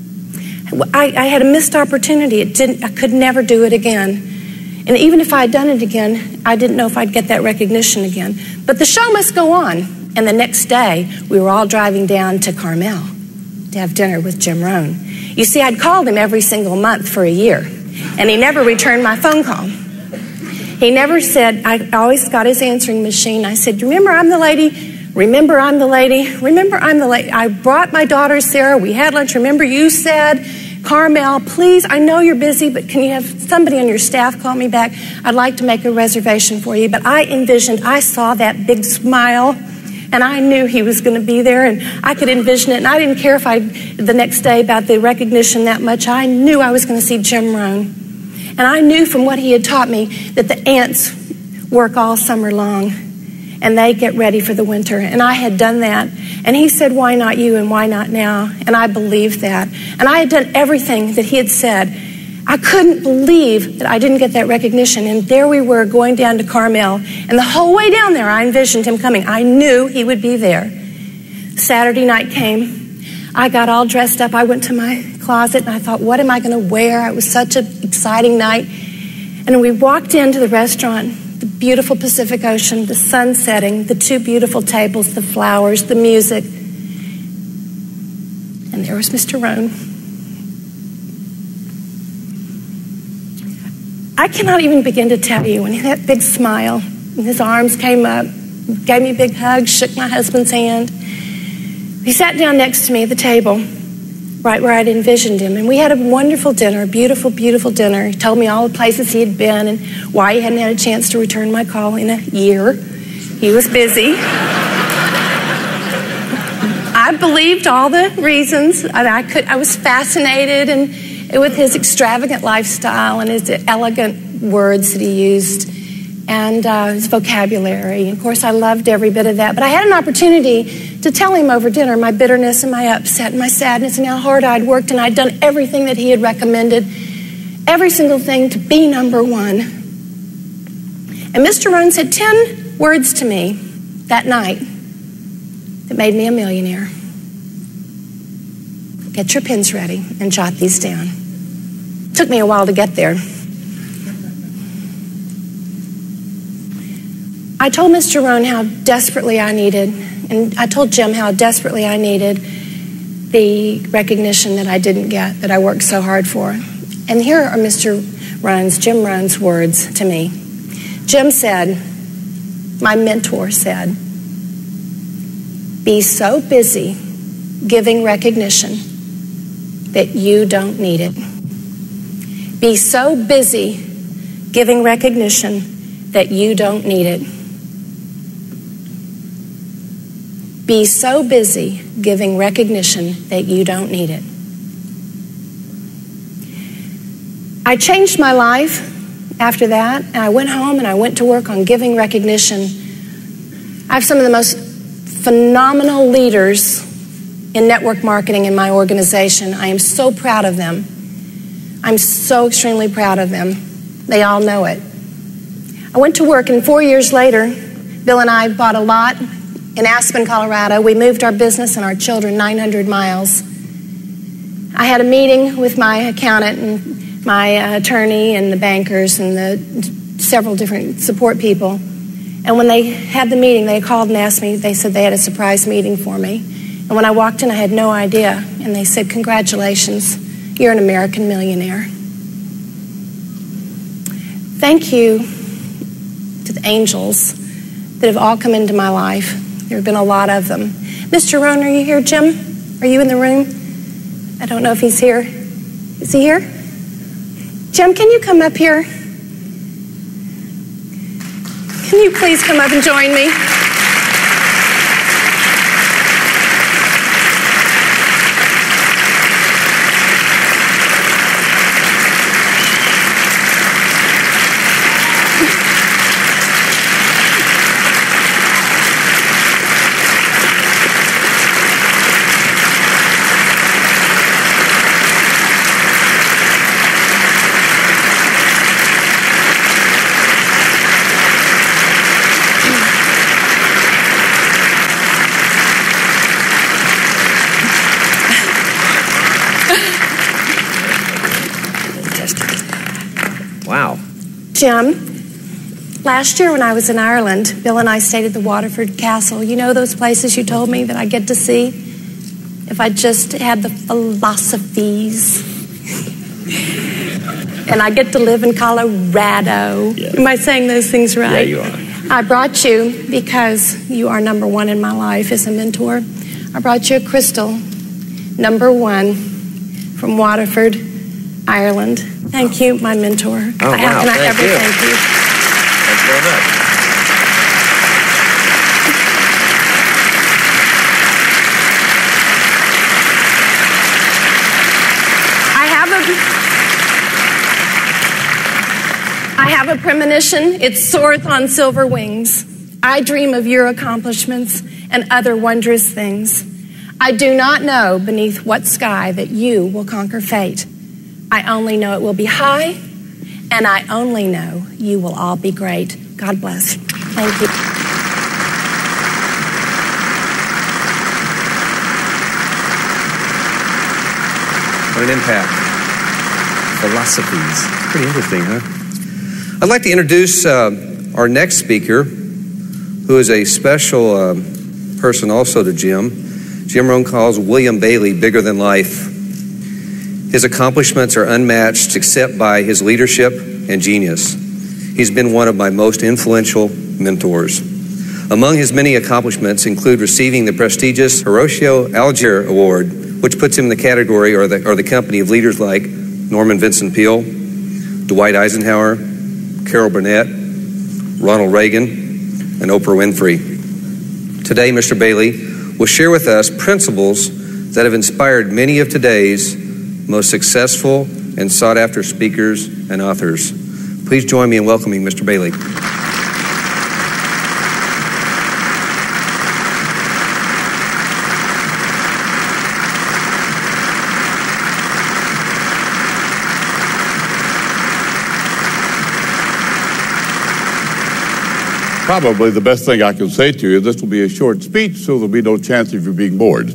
I, I had a missed opportunity. It didn't, I could never do it again. And even if I had done it again, I didn't know if I'd get that recognition again. But the show must go on. And the next day, we were all driving down to Carmel to have dinner with Jim Rohn. You see, I'd called him every single month for a year, and he never returned my phone call. He never said, I always got his answering machine. I said, remember I'm the lady? Remember I'm the lady? Remember I'm the lady? I brought my daughter Sarah. We had lunch. Remember you said, Carmel, please, I know you're busy, but can you have somebody on your staff call me back? I'd like to make a reservation for you. But I envisioned, I saw that big smile, and I knew he was going to be there, and I could envision it. And I didn't care if I, the next day, about the recognition that much. I knew I was going to see Jim Rohn. And I knew from what he had taught me that the ants work all summer long, and they get ready for the winter. And I had done that. And he said, why not you and why not now? And I believed that. And I had done everything that he had said. I couldn't believe that I didn't get that recognition. And there we were going down to Carmel. And the whole way down there, I envisioned him coming. I knew he would be there. Saturday night came. I got all dressed up. I went to my closet and I thought, what am I going to wear? It was such an exciting night. And we walked into the restaurant. The beautiful Pacific Ocean, the sun setting, the two beautiful tables, the flowers, the music. And there was Mister Rohn. I cannot even begin to tell you, when that big smile, and his arms came up, gave me a big hug, shook my husband's hand. He sat down next to me at the table. right where I'd envisioned him. And we had a wonderful dinner, beautiful, beautiful dinner. He told me all the places he had been and why he hadn't had a chance to return my call in a year. He was busy. I believed all the reasons. I, I could. I was fascinated and with his extravagant lifestyle and his elegant words that he used and uh, his vocabulary. Of course, I loved every bit of that. But I had an opportunity to tell him over dinner my bitterness and my upset and my sadness and how hard I'd worked, and I'd done everything that he had recommended, every single thing to be number one. And Mister Rohn said ten words to me that night that made me a millionaire. Get your pens ready and jot these down. It took me a while to get there. I told Mister Rohn how desperately I needed, and I told Jim how desperately I needed the recognition that I didn't get, that I worked so hard for. And here are Mister Rohn's, Jim Rohn's words to me. Jim said, my mentor said, be so busy giving recognition that you don't need it. Be so busy giving recognition that you don't need it. Be so busy giving recognition that you don't need it. I changed my life after that, and I went home and I went to work on giving recognition. I have some of the most phenomenal leaders in network marketing in my organization. I am so proud of them. I'm so extremely proud of them. They all know it. I went to work, and four years later, Bill and I bought a lot in Aspen, Colorado. We moved our business and our children nine hundred miles. I had a meeting with my accountant and my uh, attorney and the bankers and the several different support people. And when they had the meeting, they called and asked me, they said they had a surprise meeting for me. And when I walked in, I had no idea. And they said, congratulations, you're an American millionaire. Thank you to the angels that have all come into my life. There have been a lot of them. Mister Rohn, are you here? Jim, are you in the room? I don't know if he's here. Is he here? Jim, can you come up here? Can you please come up and join me? Wow. Jim, last year when I was in Ireland, Bill and I stayed at the Waterford Castle. You know those places you told me that I get to see? If I just had the philosophies. And I get to live in Colorado. Yeah. Am I saying those things right? Yeah, you are. I brought you because you are number one in my life as a mentor. I brought you a crystal, number one, from Waterford, Ireland. Thank you, my mentor. Oh, How wow. can I Thank ever you. thank you? Thanks very much. I have a, I have a premonition. It soareth on silver wings. I dream of your accomplishments and other wondrous things. I do not know beneath what sky that you will conquer fate. I only know it will be high, and I only know you will all be great. God bless. Thank you. What an impact. Philosophies. Pretty interesting, huh? I'd like to introduce uh, our next speaker, who is a special uh, person also to Jim. Jim Rohn calls William Bailey bigger than life. His accomplishments are unmatched except by his leadership and genius. He's been one of my most influential mentors. Among his many accomplishments include receiving the prestigious Horatio Alger Award which puts him in the category or the, or the company of leaders like Norman Vincent Peale, Dwight Eisenhower, Carol Burnett, Ronald Reagan, and Oprah Winfrey. Today, Mister Bailey will share with us principles that have inspired many of today's most successful and sought-after speakers and authors. Please join me in welcoming Mister Bailey. Probably the best thing I can say to you, this will be a short speech, so there'll be no chance of you being bored.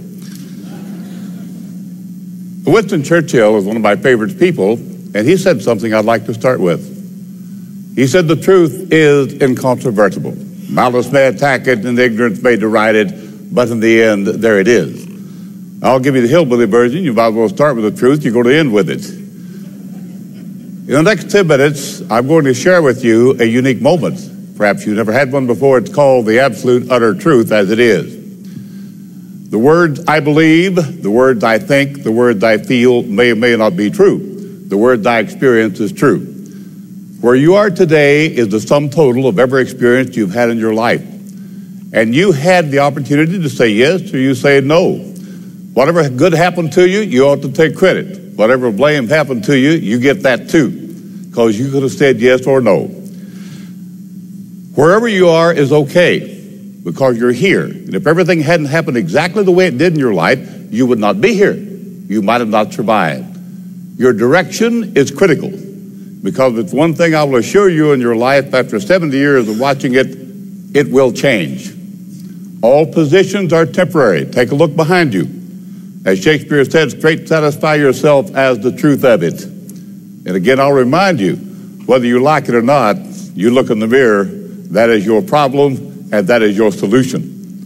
Winston Churchill is one of my favorite people, and he said something I'd like to start with. He said, "The truth is incontrovertible. Malice may attack it and ignorance may deride it, but in the end, there it is." I'll give you the hillbilly version. You might as well start with the truth. You go to end with it. In the next ten minutes, I'm going to share with you a unique moment. Perhaps you've never had one before. It's called the absolute utter truth as it is. The words I believe, the words I think, the words I feel may or may not be true. The words I experience is true. Where you are today is the sum total of every experience you've had in your life. And you had the opportunity to say yes or you say no. Whatever good happened to you, you ought to take credit. Whatever blame happened to you, you get that too, because you could have said yes or no. Wherever you are is okay, because you're here. And if everything hadn't happened exactly the way it did in your life, you would not be here. You might have not survived. Your direction is critical, because it's one thing I will assure you in your life, after seventy years of watching it, it will change. All positions are temporary. Take a look behind you. As Shakespeare said, straight satisfy yourself as the truth of it. And again, I'll remind you, whether you like it or not, you look in the mirror, that is your problem, and that is your solution.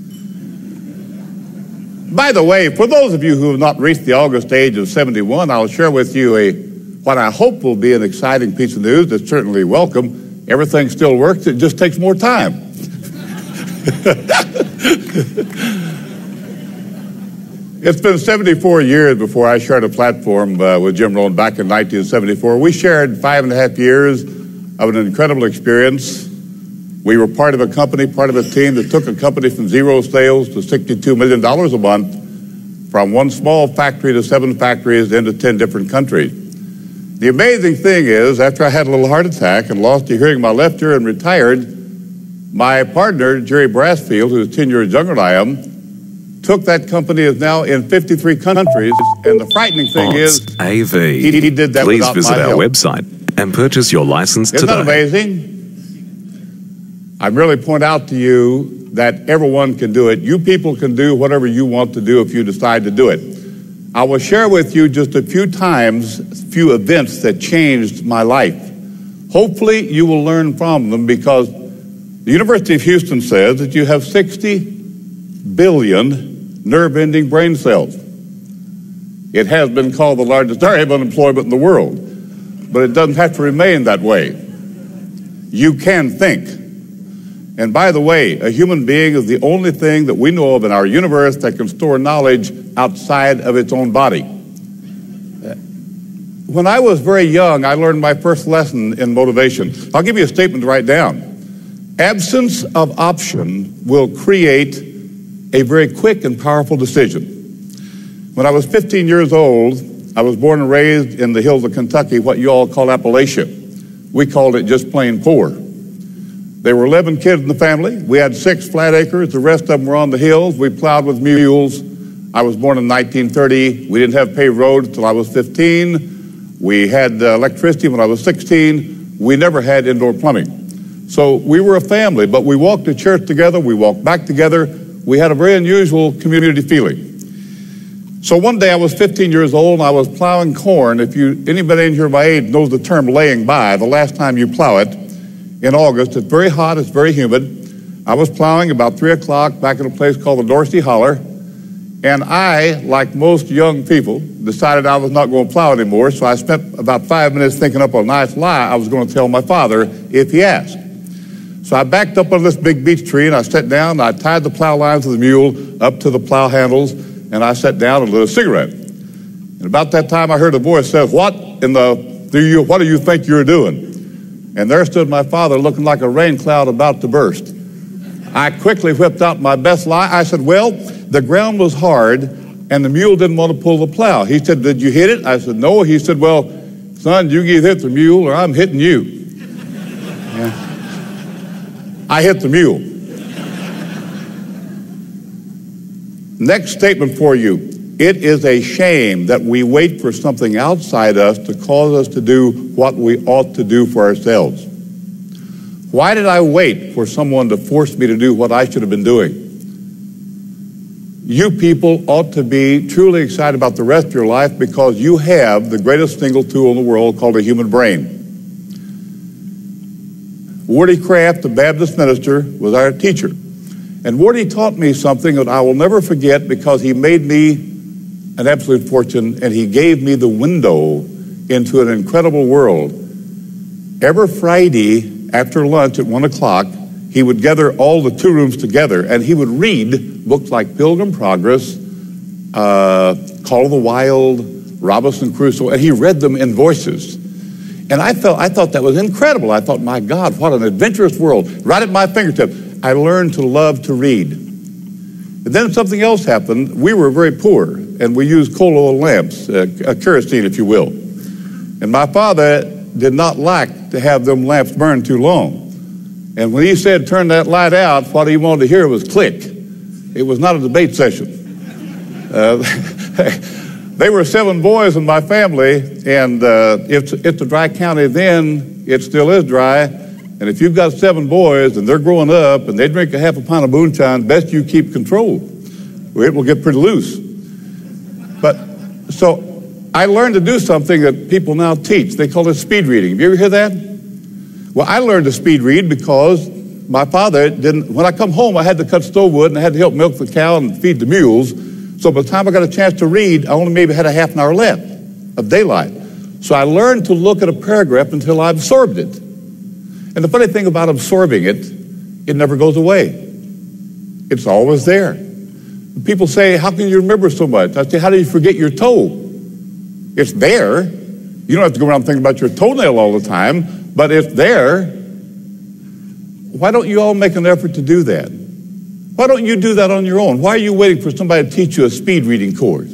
By the way, for those of you who have not reached the August age of seventy-one, I'll share with you a what I hope will be an exciting piece of news that's certainly welcome. Everything still works, it just takes more time. It's been seventy-four years before I shared a platform uh, with Jim Rohn back in nineteen seventy-four. We shared five and a half years of an incredible experience. We were part of a company, part of a team that took a company from zero sales to sixty-two million dollars a month, from one small factory to seven factories into ten different countries. The amazing thing is, after I had a little heart attack and lost the hearing in my left ear and retired, my partner, Jerry Brassfield, who's ten years younger than I am, took that company, is now in fifty-three countries, and the frightening thing is, A V. he, he did that Please without visit my our help. website and purchase your license Isn't today. that amazing? I really point out to you that everyone can do it. You people can do whatever you want to do if you decide to do it. I will share with you just a few times, a few events that changed my life. Hopefully you will learn from them, because the University of Houston says that you have sixty billion nerve-ending brain cells. It has been called the largest area of unemployment in the world, but it doesn't have to remain that way. You can think. And by the way, a human being is the only thing that we know of in our universe that can store knowledge outside of its own body. When I was very young, I learned my first lesson in motivation. I'll give you a statement to write down. Absence of option will create a very quick and powerful decision. When I was fifteen years old, I was born and raised in the hills of Kentucky, what you all call Appalachia. We called it just plain poor. There were eleven kids in the family. We had six flat acres. The rest of them were on the hills. We plowed with mules. I was born in nineteen thirty. We didn't have paved roads until I was fifteen. We had uh, electricity when I was sixteen. We never had indoor plumbing. So we were a family, but we walked to church together. We walked back together. We had a very unusual community feeling. So one day I was fifteen years old and I was plowing corn. If you anybody in here my age knows the term laying by, the last time you plow it, in August, it's very hot, it's very humid. I was plowing about three o'clock back in a place called the Dorsey Holler, and I, like most young people, decided I was not going to plow anymore, so I spent about five minutes thinking up a nice lie I was going to tell my father if he asked. So I backed up on this big beech tree, and I sat down, and I tied the plow lines of the mule up to the plow handles, and I sat down and lit a cigarette. And about that time, I heard a voice say, what in the, do you, what do you think you're doing? And there stood my father looking like a rain cloud about to burst. I quickly whipped out my best lie. I said, well, the ground was hard and the mule didn't want to pull the plow. He said, did you hit it? I said, no. He said, well, son, you either hit the mule or I'm hitting you. Yeah. I hit the mule. Next statement for you. It is a shame that we wait for something outside us to cause us to do what we ought to do for ourselves. Why did I wait for someone to force me to do what I should have been doing? You people ought to be truly excited about the rest of your life because you have the greatest single tool in the world called a human brain. Woody Kraft, the Baptist minister, was our teacher. And Woody taught me something that I will never forget because he made me an absolute fortune and he gave me the window into an incredible world. Every Friday after lunch at one o'clock, he would gather all the two rooms together and he would read books like Pilgrim Progress, uh, Call of the Wild, Robinson Crusoe, and he read them in voices. And I felt, I thought that was incredible. I thought, my God, what an adventurous world. Right at my fingertips. I learned to love to read. And then something else happened. We were very poor, and we used coal oil lamps, uh, a kerosene, if you will. And my father did not like to have them lamps burn too long. And when he said, turn that light out, what he wanted to hear was click. It was not a debate session. Uh, they were seven boys in my family, and uh, it's, it's a dry county then. It still is dry. And if you've got seven boys and they're growing up and they drink a half a pint of moonshine, best you keep control, or it will get pretty loose. But so I learned to do something that people now teach. They call it speed reading. Have you ever heard that? Well, I learned to speed read because my father didn't, when I come home, I had to cut stove wood and I had to help milk the cow and feed the mules. So by the time I got a chance to read, I only maybe had a half an hour left of daylight. So I learned to look at a paragraph until I absorbed it. And the funny thing about absorbing it, it never goes away. It's always there. People say, how can you remember so much? I say, how do you forget your toe? It's there. You don't have to go around thinking about your toenail all the time, but it's there. Why don't you all make an effort to do that? Why don't you do that on your own? Why are you waiting for somebody to teach you a speed reading course?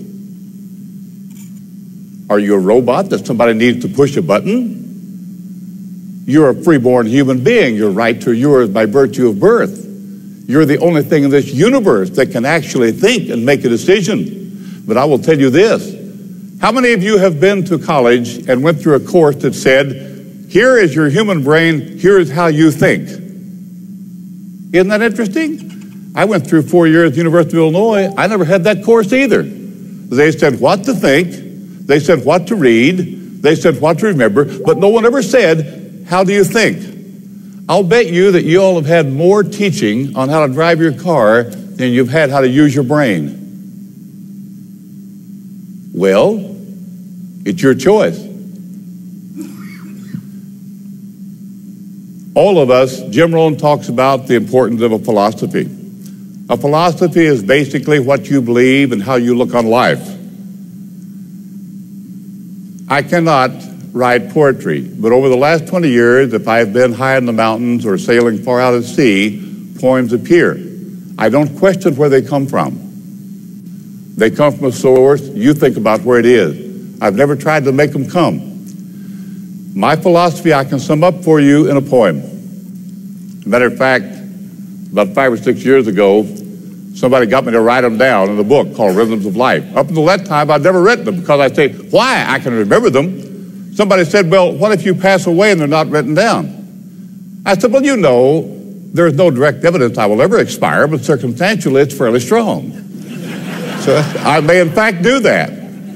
Are you a robot that somebody needs to push a button? You're a freeborn human being. Your rights are yours by virtue of birth. You're the only thing in this universe that can actually think and make a decision. But I will tell you this. How many of you have been to college and went through a course that said, here is your human brain, here is how you think? Isn't that interesting? I went through four years at the University of Illinois. I never had that course either. They said what to think. They said what to read. They said what to remember. But no one ever said, how do you think? I'll bet you that you all have had more teaching on how to drive your car than you've had how to use your brain. Well, it's your choice. All of us, Jim Rohn talks about the importance of a philosophy. A philosophy is basically what you believe and how you look on life. I cannot write poetry, but over the last twenty years, if I've been high in the mountains or sailing far out at sea, poems appear. I don't question where they come from. They come from a source. You think about where it is. I've never tried to make them come. My philosophy I can sum up for you in a poem. Matter of fact, about five or six years ago, somebody got me to write them down in a book called Rhythms of Life. Up until that time, I'd never written them because I say, why? I can remember them. Somebody said, well, what if you pass away and they're not written down? I said, well, you know, there's no direct evidence I will ever expire, but circumstantially it's fairly strong. So I may in fact do that.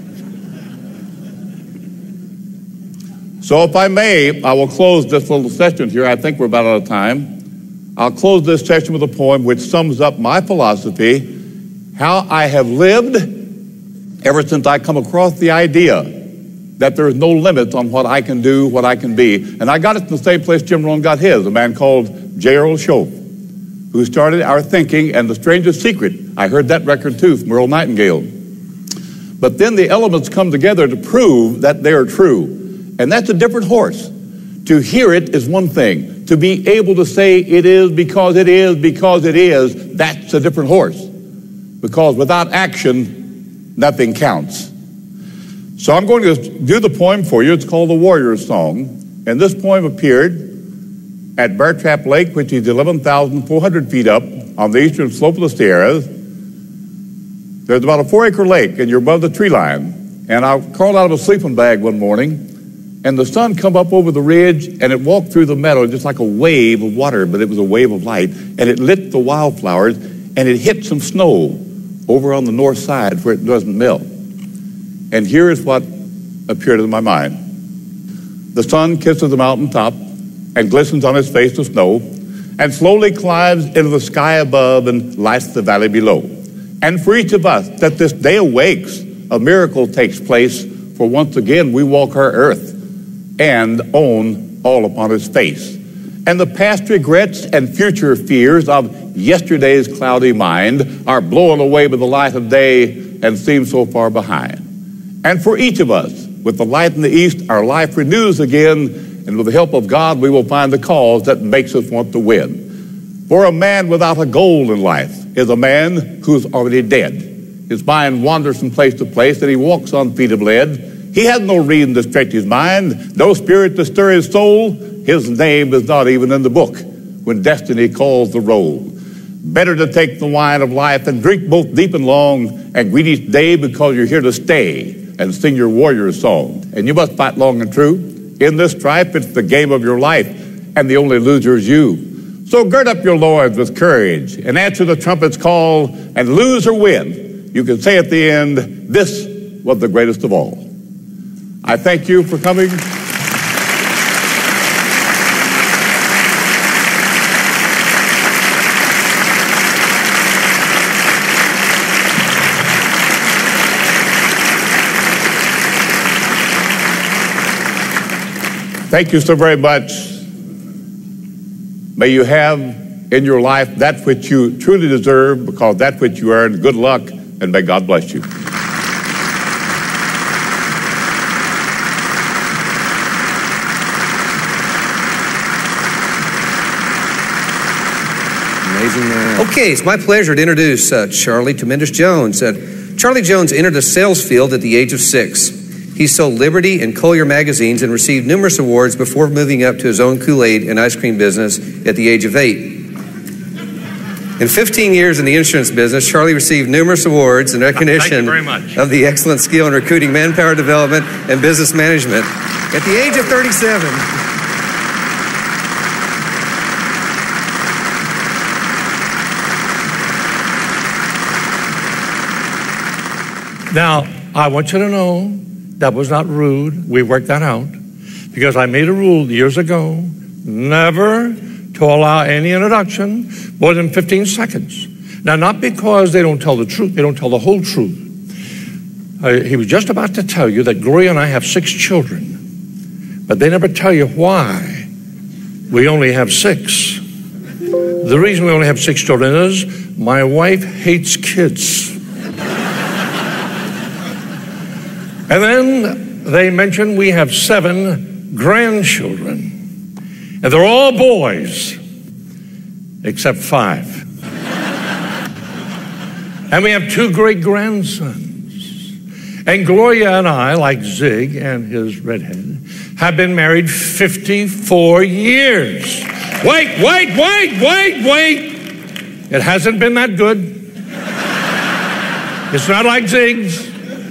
So if I may, I will close this little session here. I think we're about out of time. I'll close this session with a poem which sums up my philosophy, how I have lived ever since I come across the idea that there is no limits on what I can do, what I can be. And I got it from the same place Jim Rohn got his, a man called J. Earl Schoaf, who started our thinking, and The Strangest Secret. I heard that record too from Earl Nightingale. but then the elements come together to prove that they are true. And that's a different horse. To hear it is one thing. To be able to say it is because it is because it is, that's a different horse. Because without action, nothing counts. So I'm going to do the poem for you. It's called The Warrior's Song. And this poem appeared at Bear Trap Lake, which is eleven thousand four hundred feet up on the eastern slope of the Sierras. There's about a four-acre lake, and you're above the tree line. And I crawled out of a sleeping bag one morning, and the sun come up over the ridge, and it walked through the meadow just like a wave of water, but it was a wave of light, and it lit the wildflowers, and it hit some snow over on the north side where it doesn't melt. And here is what appeared in my mind. The sun kisses the mountaintop and glistens on his face the snow, and slowly climbs into the sky above and lights the valley below. And for each of us that this day awakes, a miracle takes place, for once again we walk our earth and own all upon his face. And the past regrets and future fears of yesterday's cloudy mind are blown away by the light of day and seem so far behind. And for each of us, with the light in the east, our life renews again, and with the help of God, we will find the cause that makes us want to win. For a man without a goal in life is a man who's already dead. His mind wanders from place to place, and he walks on feet of lead. He has no reason to stretch his mind, no spirit to stir his soul. His name is not even in the book when destiny calls the roll. Better to take the wine of life and drink both deep and long, and greet each day because you're here to stay and sing your warrior's song. And you must fight long and true. In this strife, it's the game of your life, and the only loser is you. So gird up your loins with courage and answer the trumpet's call, and lose or win, you can say at the end, this was the greatest of all. I thank you for coming. Thank you so very much. May you have in your life that which you truly deserve, because that which you earned. Good luck, and may God bless you. Amazing man. Okay, it's my pleasure to introduce uh, Charlie Tremendous Jones. Uh, Charlie Jones entered the sales field at the age of six. He sold Liberty and Collier magazines and received numerous awards before moving up to his own Kool-Aid and ice cream business at the age of eight. In fifteen years in the insurance business, Charlie received numerous awards and recognition of the excellent skill in recruiting, manpower development, and business management. At the age of thirty-seven, now, I want you to know that was not rude. We worked that out because I made a rule years ago never to allow any introduction more than fifteen seconds. Now, not because they don't tell the truth, they don't tell the whole truth. Uh, he was just about to tell you that Gloria and I have six children, but they never tell you why we only have six. The reason we only have six children is my wife hates kids. And then they mentioned we have seven grandchildren, and they're all boys, except five. And we have two great-grandsons. And Gloria and I, like Zig and his redhead, have been married fifty-four years. Wait, wait, wait, wait, wait. It hasn't been that good. It's not like Zig's.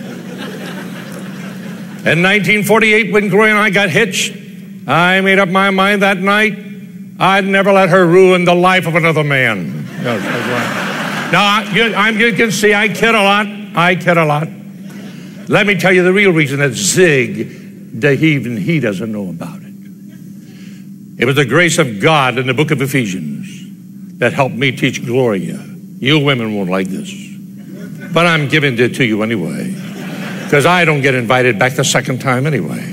In nineteen forty-eight, when Gloria and I got hitched, I made up my mind that night I'd never let her ruin the life of another man. Now, you, I'm, you can see I kid a lot. I kid a lot. Let me tell you the real reason that Zig, that even he doesn't know about it. It was the grace of God in the book of Ephesians that helped me teach Gloria. You women won't like this, but I'm giving it to you anyway, because I don't get invited back the second time anyway.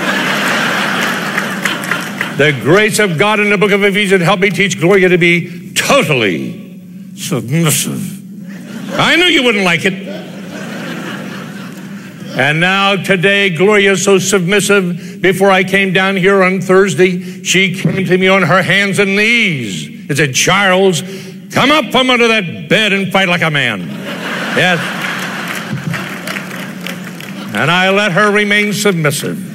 The grace of God in the book of Ephesians helped me teach Gloria to be totally submissive. I knew you wouldn't like it. And now today, Gloria is so submissive. Before I came down here on Thursday, she came to me on her hands and knees and said, Charles, come up from under that bed and fight like a man. Yes. And I let her remain submissive.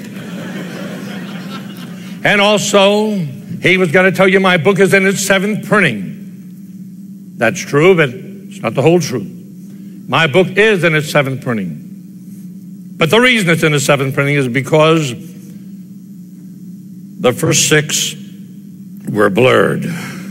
And also, he was going to tell you my book is in its seventh printing. That's true, but it's not the whole truth. My book is in its seventh printing. But the reason it's in its seventh printing is because the first six were blurred.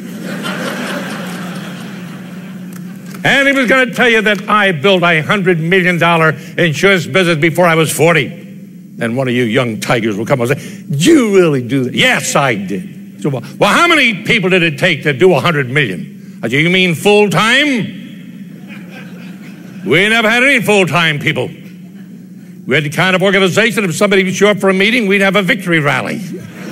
And he was going to tell you that I built a one hundred million dollars insurance business before I was forty. And one of you young tigers will come and say, did you really do that? Yes, I did. So, well, how many people did it take to do one hundred million? I said, you mean full-time? We never had any full-time people. We had the kind of organization, if somebody would show up for a meeting, we'd have a victory rally.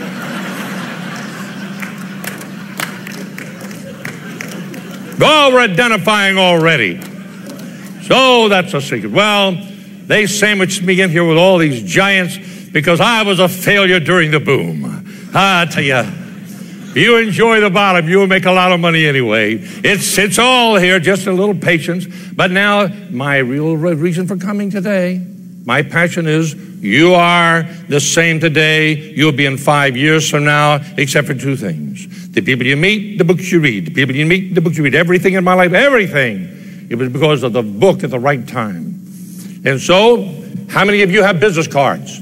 Oh, we're identifying already. So that's a secret. Well, they sandwiched me in here with all these giants because I was a failure during the boom. I tell you, you enjoy the bottom, you'll make a lot of money anyway. It's, it's all here, just a little patience. But now, my real reason for coming today, my passion is you are the same today, you'll be in five years from now, except for two things. The people you meet, the books you read. The people you meet, the books you read. Everything in my life, everything. It was because of the book at the right time. And so, how many of you have business cards?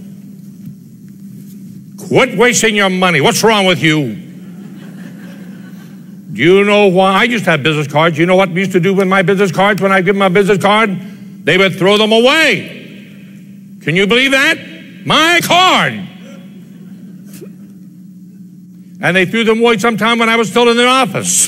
Quit wasting your money. What's wrong with you? Do you know why? I used to have business cards. You know what we used to do with my business cards when I give them my business card? They would throw them away. Can you believe that? My card. And they threw them away sometime when I was still in the office.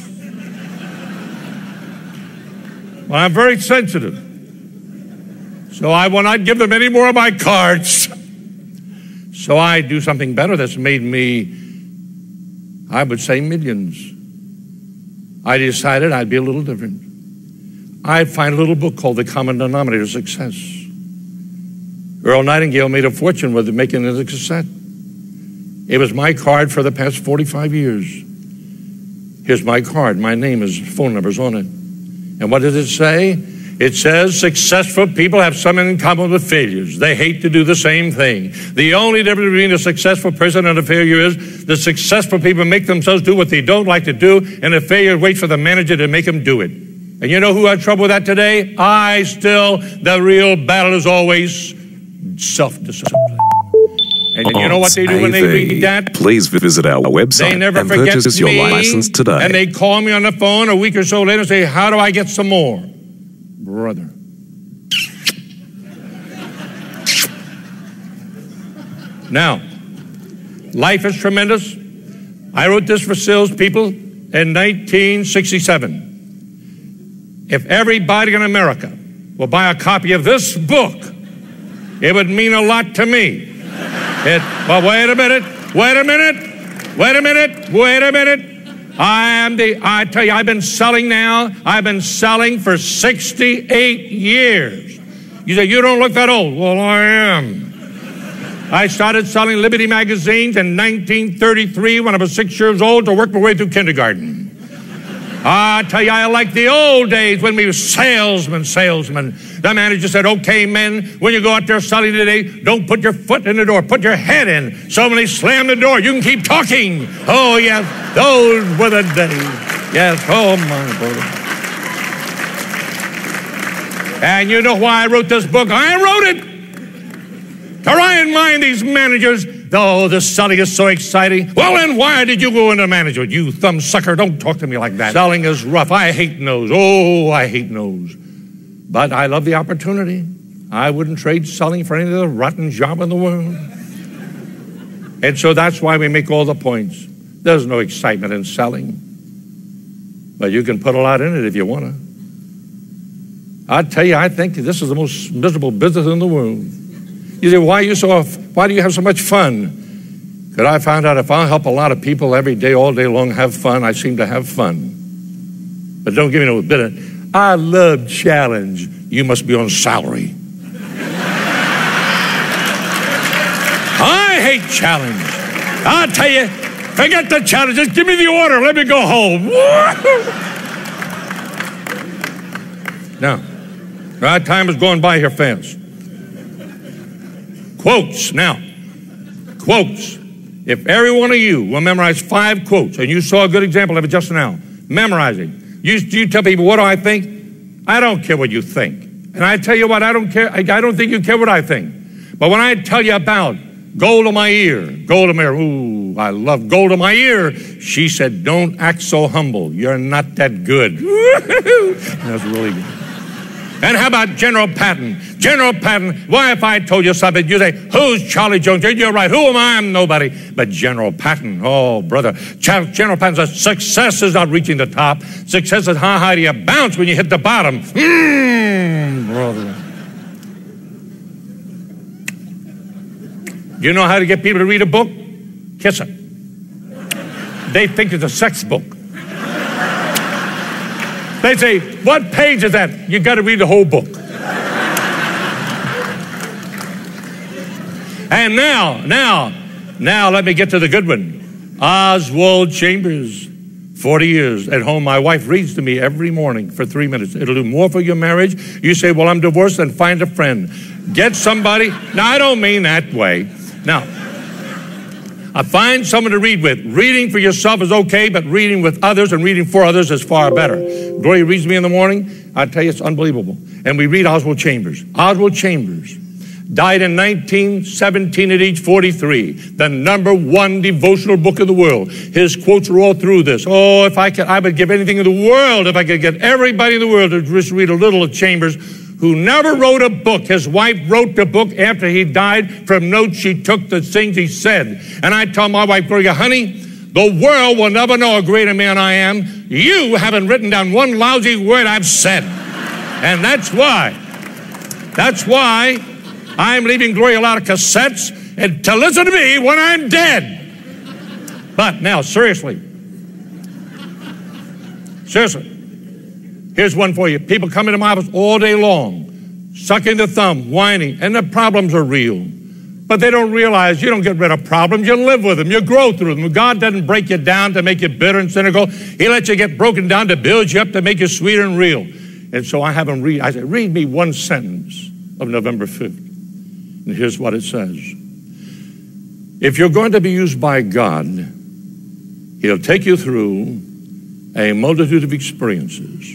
Well, I'm very sensitive. So I will not give them any more of my cards. So I do something better that's made me, I would say, millions. I decided I'd be a little different. I'd find a little book called The Common Denominator of Success. Earl Nightingale made a fortune with it, making it a cassette. It was my card for the past forty-five years. Here's my card. My name is, phone number's on it. And what does it say? It says successful people have something in common with failures. They hate to do the same thing. The only difference between a successful person and a failure is the successful people make themselves do what they don't like to do, and the failure waits for the manager to make them do it. And you know who had trouble with that today? I still. The real battle is always self-discipline. And you know what they do when they read that? Please visit our website they never and forget purchase me, your license today. And they call me on the phone a week or so later and say, how do I get some more? Brother. Now, life is tremendous. I wrote this for salespeople in nineteen sixty-seven. If everybody in America will buy a copy of this book, it would mean a lot to me. It, well, wait a minute, wait a minute, wait a minute, wait a minute. I am the, I tell you, I've been selling now, I've been selling for sixty-eight years. You say, you don't look that old. Well, I am. I started selling Liberty magazines in nineteen thirty-three when I was six years old to work my way through kindergarten. I tell you, I like the old days when we were salesmen, salesmen. The manager said, okay, men, when you go out there selling today, don't put your foot in the door, put your head in. So when they slam the door, you can keep talking. Oh, yes, those were the days. Yes, oh, my brother. And you know why I wrote this book? I wrote it to remind these managers, oh, the selling is so exciting. Well, then why did you go into management? You thumb sucker, don't talk to me like that. Selling is rough. I hate no's. Oh, I hate no's. But I love the opportunity. I wouldn't trade selling for any other rotten job in the world. And so that's why we make all the points. There's no excitement in selling. But you can put a lot in it if you want to. I tell you, I think this is the most miserable business in the world. You say, why are you so, why do you have so much fun? Because I found out if I help a lot of people every day, all day long, have fun, I seem to have fun. But don't give me no bit of, I love challenge. You must be on salary. I hate challenge. I'll tell you, forget the challenge. Just give me the order. Let me go home. Now, our time is going by here fast. Quotes. Now, quotes. If every one of you will memorize five quotes, and you saw a good example of it just now, memorizing. You, you tell people, what do I think? I don't care what you think. And I tell you what, I don't care. I, I don't think you care what I think. But when I tell you about gold in my ear, gold in my ear, ooh, I love gold in my ear. She said, don't act so humble. You're not that good. That's really good. And how about General Patton? General Patton, why if I told you something, you say, who's Charlie Jones? You're right. Who am I? I'm nobody. But General Patton, oh, brother. General Patton says, success is not reaching the top. Success is how high do you bounce when you hit the bottom. Mmm, brother. Do you know how to get people to read a book? Kiss it. They think it's a sex book. They say, what page is that? You got to read the whole book. And now, now, now let me get to the good one. Oswald Chambers, forty years at home. My wife reads to me every morning for three minutes. It'll do more for your marriage. You say, well, I'm divorced, then find a friend. Get somebody. Now, I don't mean that way. Now, I find someone to read with. Reading for yourself is okay, but reading with others and reading for others is far better. Gloria reads me in the morning. I tell you, it's unbelievable. And we read Oswald Chambers. Oswald Chambers died in nineteen seventeen at age forty-three. The number one devotional book in the world. His quotes are all through this. Oh, if I could, I would give anything in the world if I could get everybody in the world to just read a little of Chambers, who never wrote a book. His wife wrote the book after he died from notes she took, the things he said. And I told my wife, Gloria, honey, the world will never know how great a man I am. You haven't written down one lousy word I've said. And that's why, that's why I'm leaving Gloria a lot of cassettes and to listen to me when I'm dead. But now, seriously, seriously, here's one for you. People come into my office all day long, sucking the thumb, whining, and the problems are real. But they don't realize you don't get rid of problems. You live with them. You grow through them. God doesn't break you down to make you bitter and cynical. He lets you get broken down to build you up to make you sweeter and real. And so I have them read. I say, read me one sentence of November fifth. And here's what it says. If you're going to be used by God, He'll take you through a multitude of experiences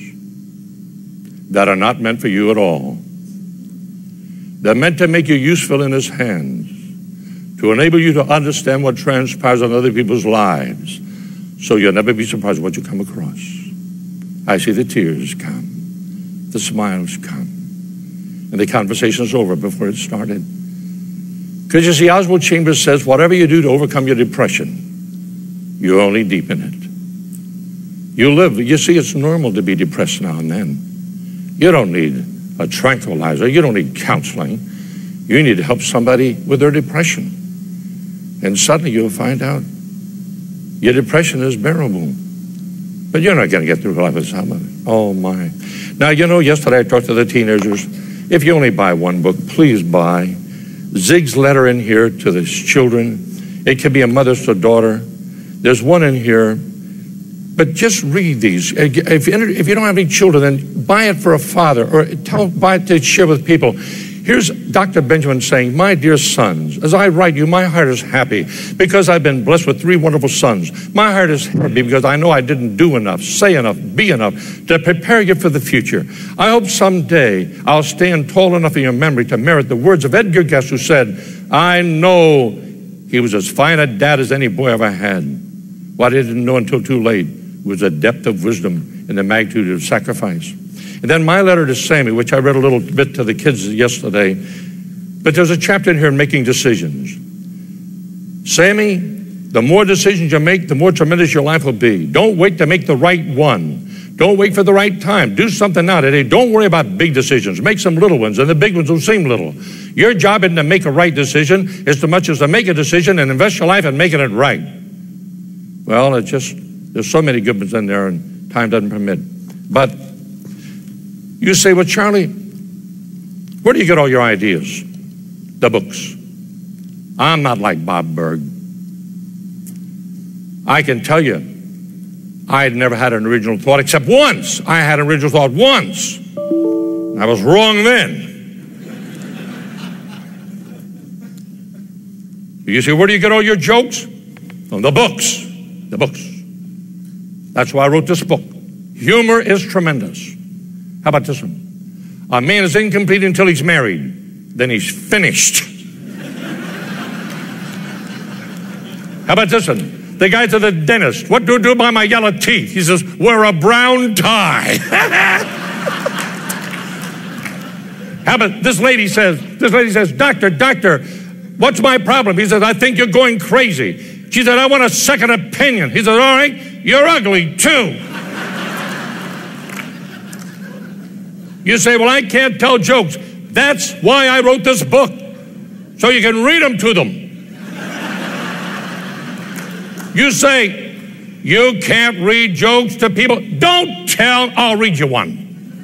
that are not meant for you at all. They're meant to make you useful in His hands, to enable you to understand what transpires in other people's lives, so you'll never be surprised what you come across. I see the tears come, the smiles come, and the conversation's over before it started. Because you see, Oswald Chambers says, whatever you do to overcome your depression, you only deepen it. You live, you see, it's normal to be depressed now and then. You don't need a tranquilizer. You don't need counseling. You need to help somebody with their depression. And suddenly you'll find out your depression is bearable. But you're not going to get through life with somebody. Oh, my. Now, you know, yesterday I talked to the teenagers. If you only buy one book, please buy Zig's letter in here to the children. It could be a mother to daughter. There's one in here. But just read these. If you don't have any children, then buy it for a father, or tell, buy it to share with people. Here's Doctor Benjamin saying, my dear sons, as I write you, my heart is happy because I've been blessed with three wonderful sons. My heart is happy because I know I didn't do enough, say enough, be enough to prepare you for the future. I hope someday I'll stand tall enough in your memory to merit the words of Edgar Guest, who said, I know he was as fine a dad as any boy ever had. What I didn't know until too late was the depth of wisdom and the magnitude of sacrifice. And then my letter to Sammy, which I read a little bit to the kids yesterday, but there's a chapter in here, Making Decisions. Sammy, the more decisions you make, the more tremendous your life will be. Don't wait to make the right one. Don't wait for the right time. Do something now today. Don't worry about big decisions. Make some little ones, and the big ones will seem little. Your job isn't to make a right decision as much as to make a decision and invest your life in making it right. Well, it just... There's so many good ones in there, and time doesn't permit. But you say, well, Charlie, where do you get all your ideas? The books. I'm not like Bob Berg. I can tell you, I had never had an original thought, except once. I had an original thought once. I was wrong then. You say, where do you get all your jokes? From the books. The books. That's why I wrote this book. Humor is tremendous. How about this one? A man is incomplete until he's married. Then he's finished. How about this one? The guy to the dentist. What do I do about my yellow teeth? He says, wear a brown tie. How about this lady says, this lady says, doctor, doctor, what's my problem? He says, I think you're going crazy. She said, I want a second opinion. He said, all right, you're ugly too. You say, well, I can't tell jokes. That's why I wrote this book, so you can read them to them. You say, you can't read jokes to people. Don't tell, I'll read you one.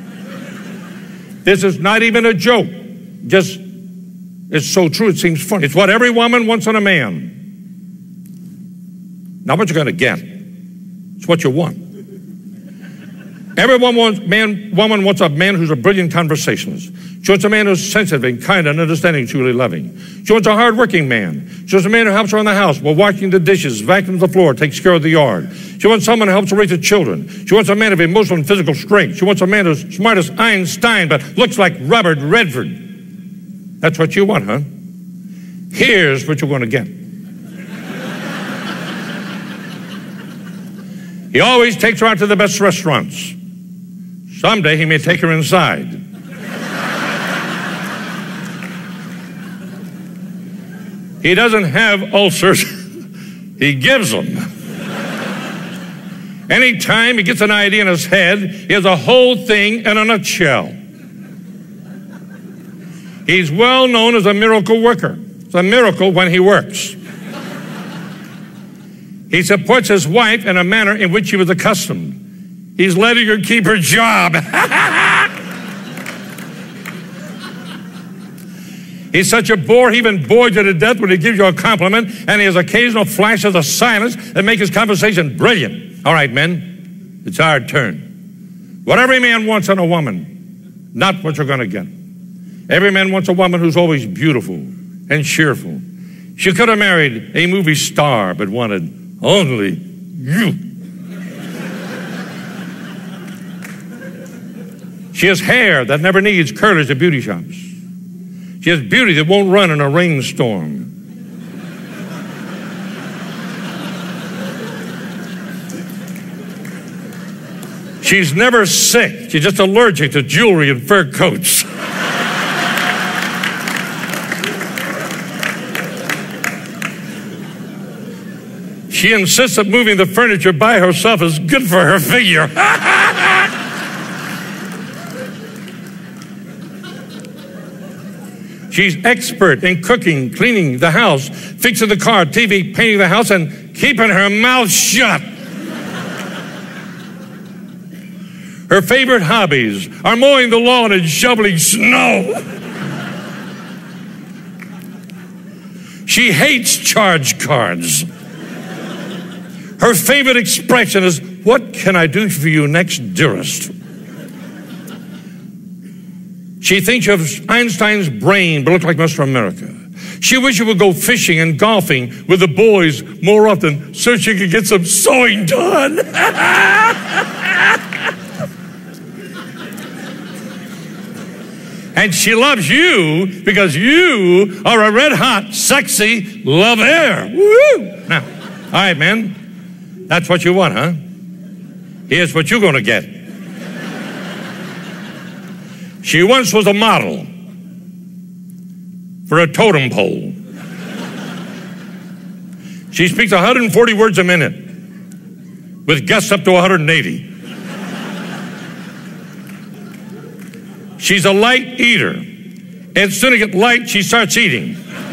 This is not even a joke. Just, it's so true, it seems funny. It's what every woman wants in a man. Not what you're going to get. It's what you want. Every woman, man, woman wants a man who's a brilliant conversationalist. She wants a man who's sensitive and kind and understanding, truly loving. She wants a hard-working man. She wants a man who helps her in the house while washing the dishes, vacuums the floor, takes care of the yard. She wants someone who helps her raise the children. She wants a man of emotional and physical strength. She wants a man who's smart as Einstein but looks like Robert Redford. That's what you want, huh? Here's what you're going to get. He always takes her out to the best restaurants. Someday he may take her inside. He doesn't have ulcers. He gives them. Anytime he gets an idea in his head, he has a whole thing in a nutshell. He's well known as a miracle worker. It's a miracle when he works. He supports his wife in a manner in which she was accustomed. He's letting her keep her job. He's such a bore, he even bores you to death when he gives you a compliment, and he has occasional flashes of silence that make his conversation brilliant. All right, men, it's our turn. What every man wants in a woman, not what you're going to get. Every man wants a woman who's always beautiful and cheerful. She could have married a movie star, but wanted only you. She has hair that never needs curlers at beauty shops. She has beauty that won't run in a rainstorm. She's never sick. She's just allergic to jewelry and fur coats. She insists that moving the furniture by herself is good for her figure. She's expert in cooking, cleaning the house, fixing the car, T V, painting the house, and keeping her mouth shut. Her favorite hobbies are mowing the lawn and shoveling snow. She hates charge cards. Her favorite expression is, what can I do for you next, dearest? She thinks you have Einstein's brain, but look like Mister America. She wishes you would go fishing and golfing with the boys more often so she could get some sewing done. And she loves you because you are a red-hot, sexy love air. Woo! Now, all right, man, that's what you want, huh? Here's what you're going to get. She once was a model for a totem pole. She speaks one hundred forty words a minute with gusts up to one hundred eighty. She's a light eater. And as soon as it gets light, she starts eating.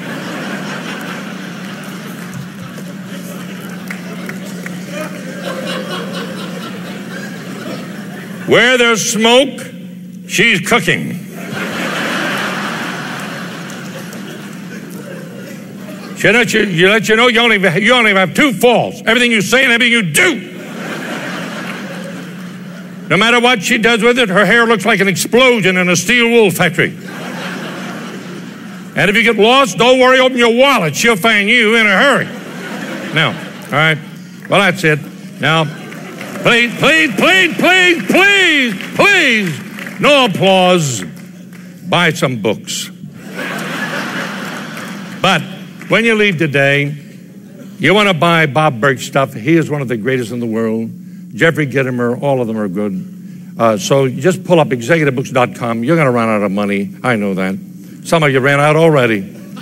Where there's smoke, she's cooking. She let you, you let you know you only, you only have two faults. Everything you say and everything you do. No matter what she does with it, her hair looks like an explosion in a steel wool factory. And if you get lost, don't worry, open your wallet. She'll find you in a hurry. Now, all right. Well, that's it. Now, please, please, please, please, please, please, no applause. Buy some books. But when you leave today, you want to buy Bob Burke's stuff. He is one of the greatest in the world. Jeffrey Gitomer, all of them are good. Uh, so just pull up executive books dot com. You're going to run out of money. I know that. Some of you ran out already.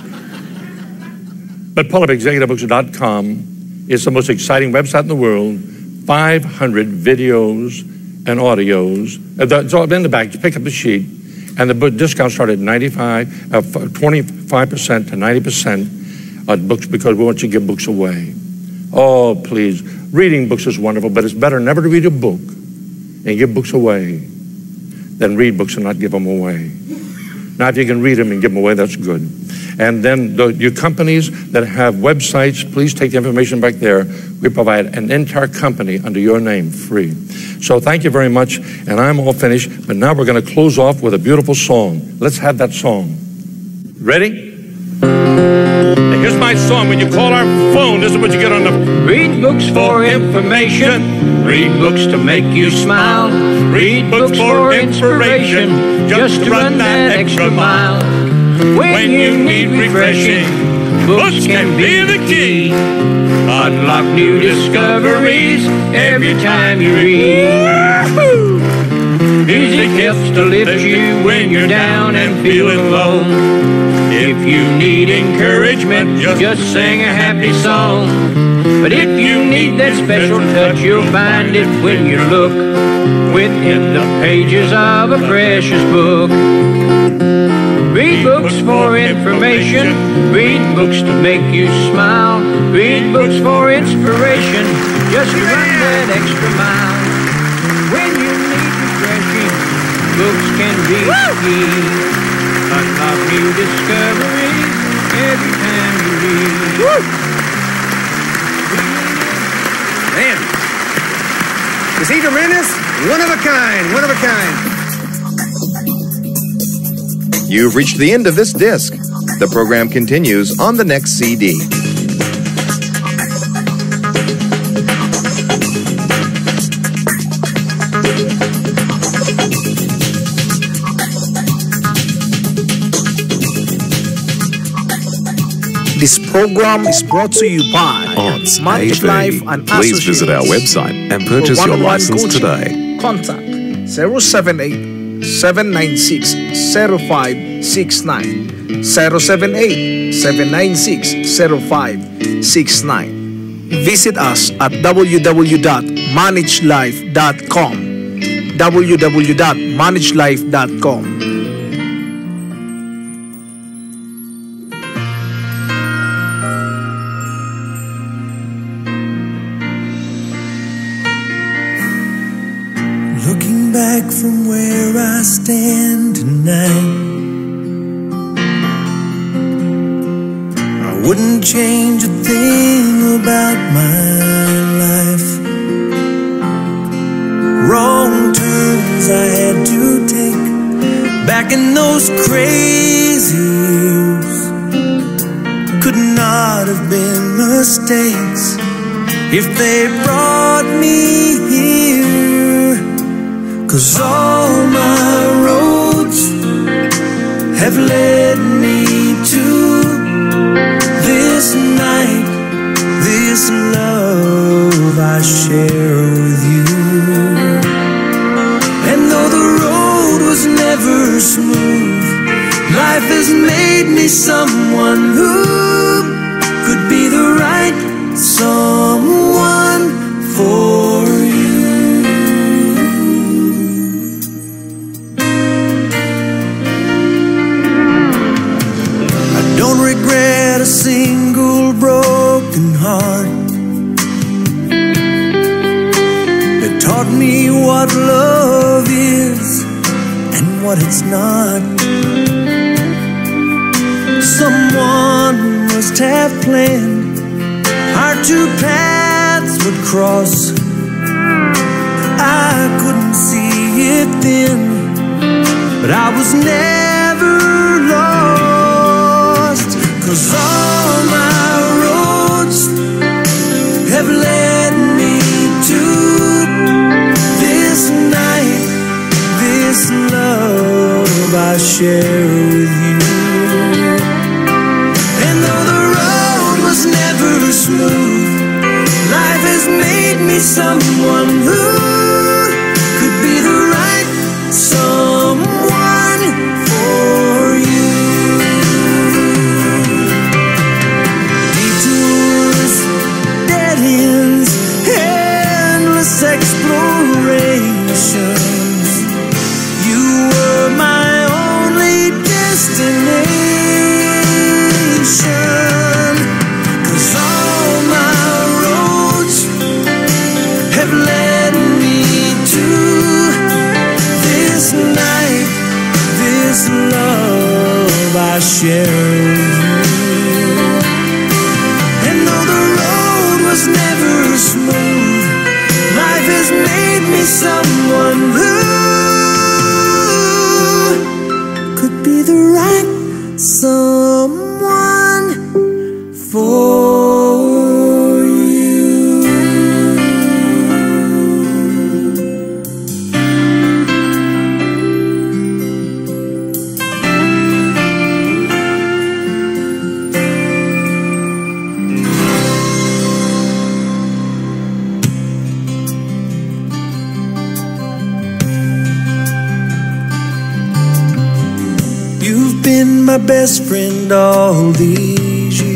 But pull up executive books dot com. It's the most exciting website in the world. five hundred videos and audios. It's all in the back. You pick up the sheet. And the book discount started at ninety-five, uh, twenty-five percent to ninety percent on books because we want you to give books away. Oh, please. Reading books is wonderful, but it's better never to read a book and give books away than read books and not give them away. Now, if you can read them and give them away, that's good. And then the, your companies that have websites, please take the information back there. We provide an entire company under your name free. So thank you very much, and I'm all finished. But now we're going to close off with a beautiful song. Let's have that song. Ready? Now here's my song. When you call our phone, this is what you get on the... Read books for information. Read books to make you smile. Read books for inspiration. Just to run that extra mile. When you need refreshing, books can be the key. Unlock new discoveries every time you read. Music helps to lift you when you're down and feeling low. If you need encouragement, just sing a happy song. But if you need that special touch, you'll find it when you look within the pages of a precious book. Read books for information. Read books to make you smile. Read books for inspiration. Just to run that extra mile. When you need refreshing, books can be the key. Unlock new discoveries every time you read. Woo! Man, is he tremendous? One of a kind, one of a kind. You've reached the end of this disc. The program continues on the next C D. This program is brought to you by Odds Manage A V. Life and Please visit our website and purchase For your one-on-one license coaching, today. Contact zero seven eight, seven nine six, zero five six nine, zero seven eight, seven nine six, zero five six nine. Visit us at w w w dot manage life dot com. w w w dot manage life dot com. Looking back from where I stand tonight, I wouldn't change a thing about my life. Wrong turns I had to take back in those crazy years could not have been mistakes if they brought me here. 'Cause all my roads have led me to this night, this love I share with you. And though the road was never smooth, life has made me someone who could be the right someone for you. Don't regret a single broken heart. It taught me what love is and what it's not. Someone must have planned, our two paths would cross. I couldn't see it then, but I was never lost. 'Cause all my roads have led me to this night, this love I share with you. And though the road was never smooth, life has made me someone who could be the right someone for you. Detours, dead ends, endless explorations. You were my only destination. 'Cause all my roads have led me to this night, this love I share with you. And though the road was never smooth, life has made me someone who could be the right someone for you. You've been my best friend all these years.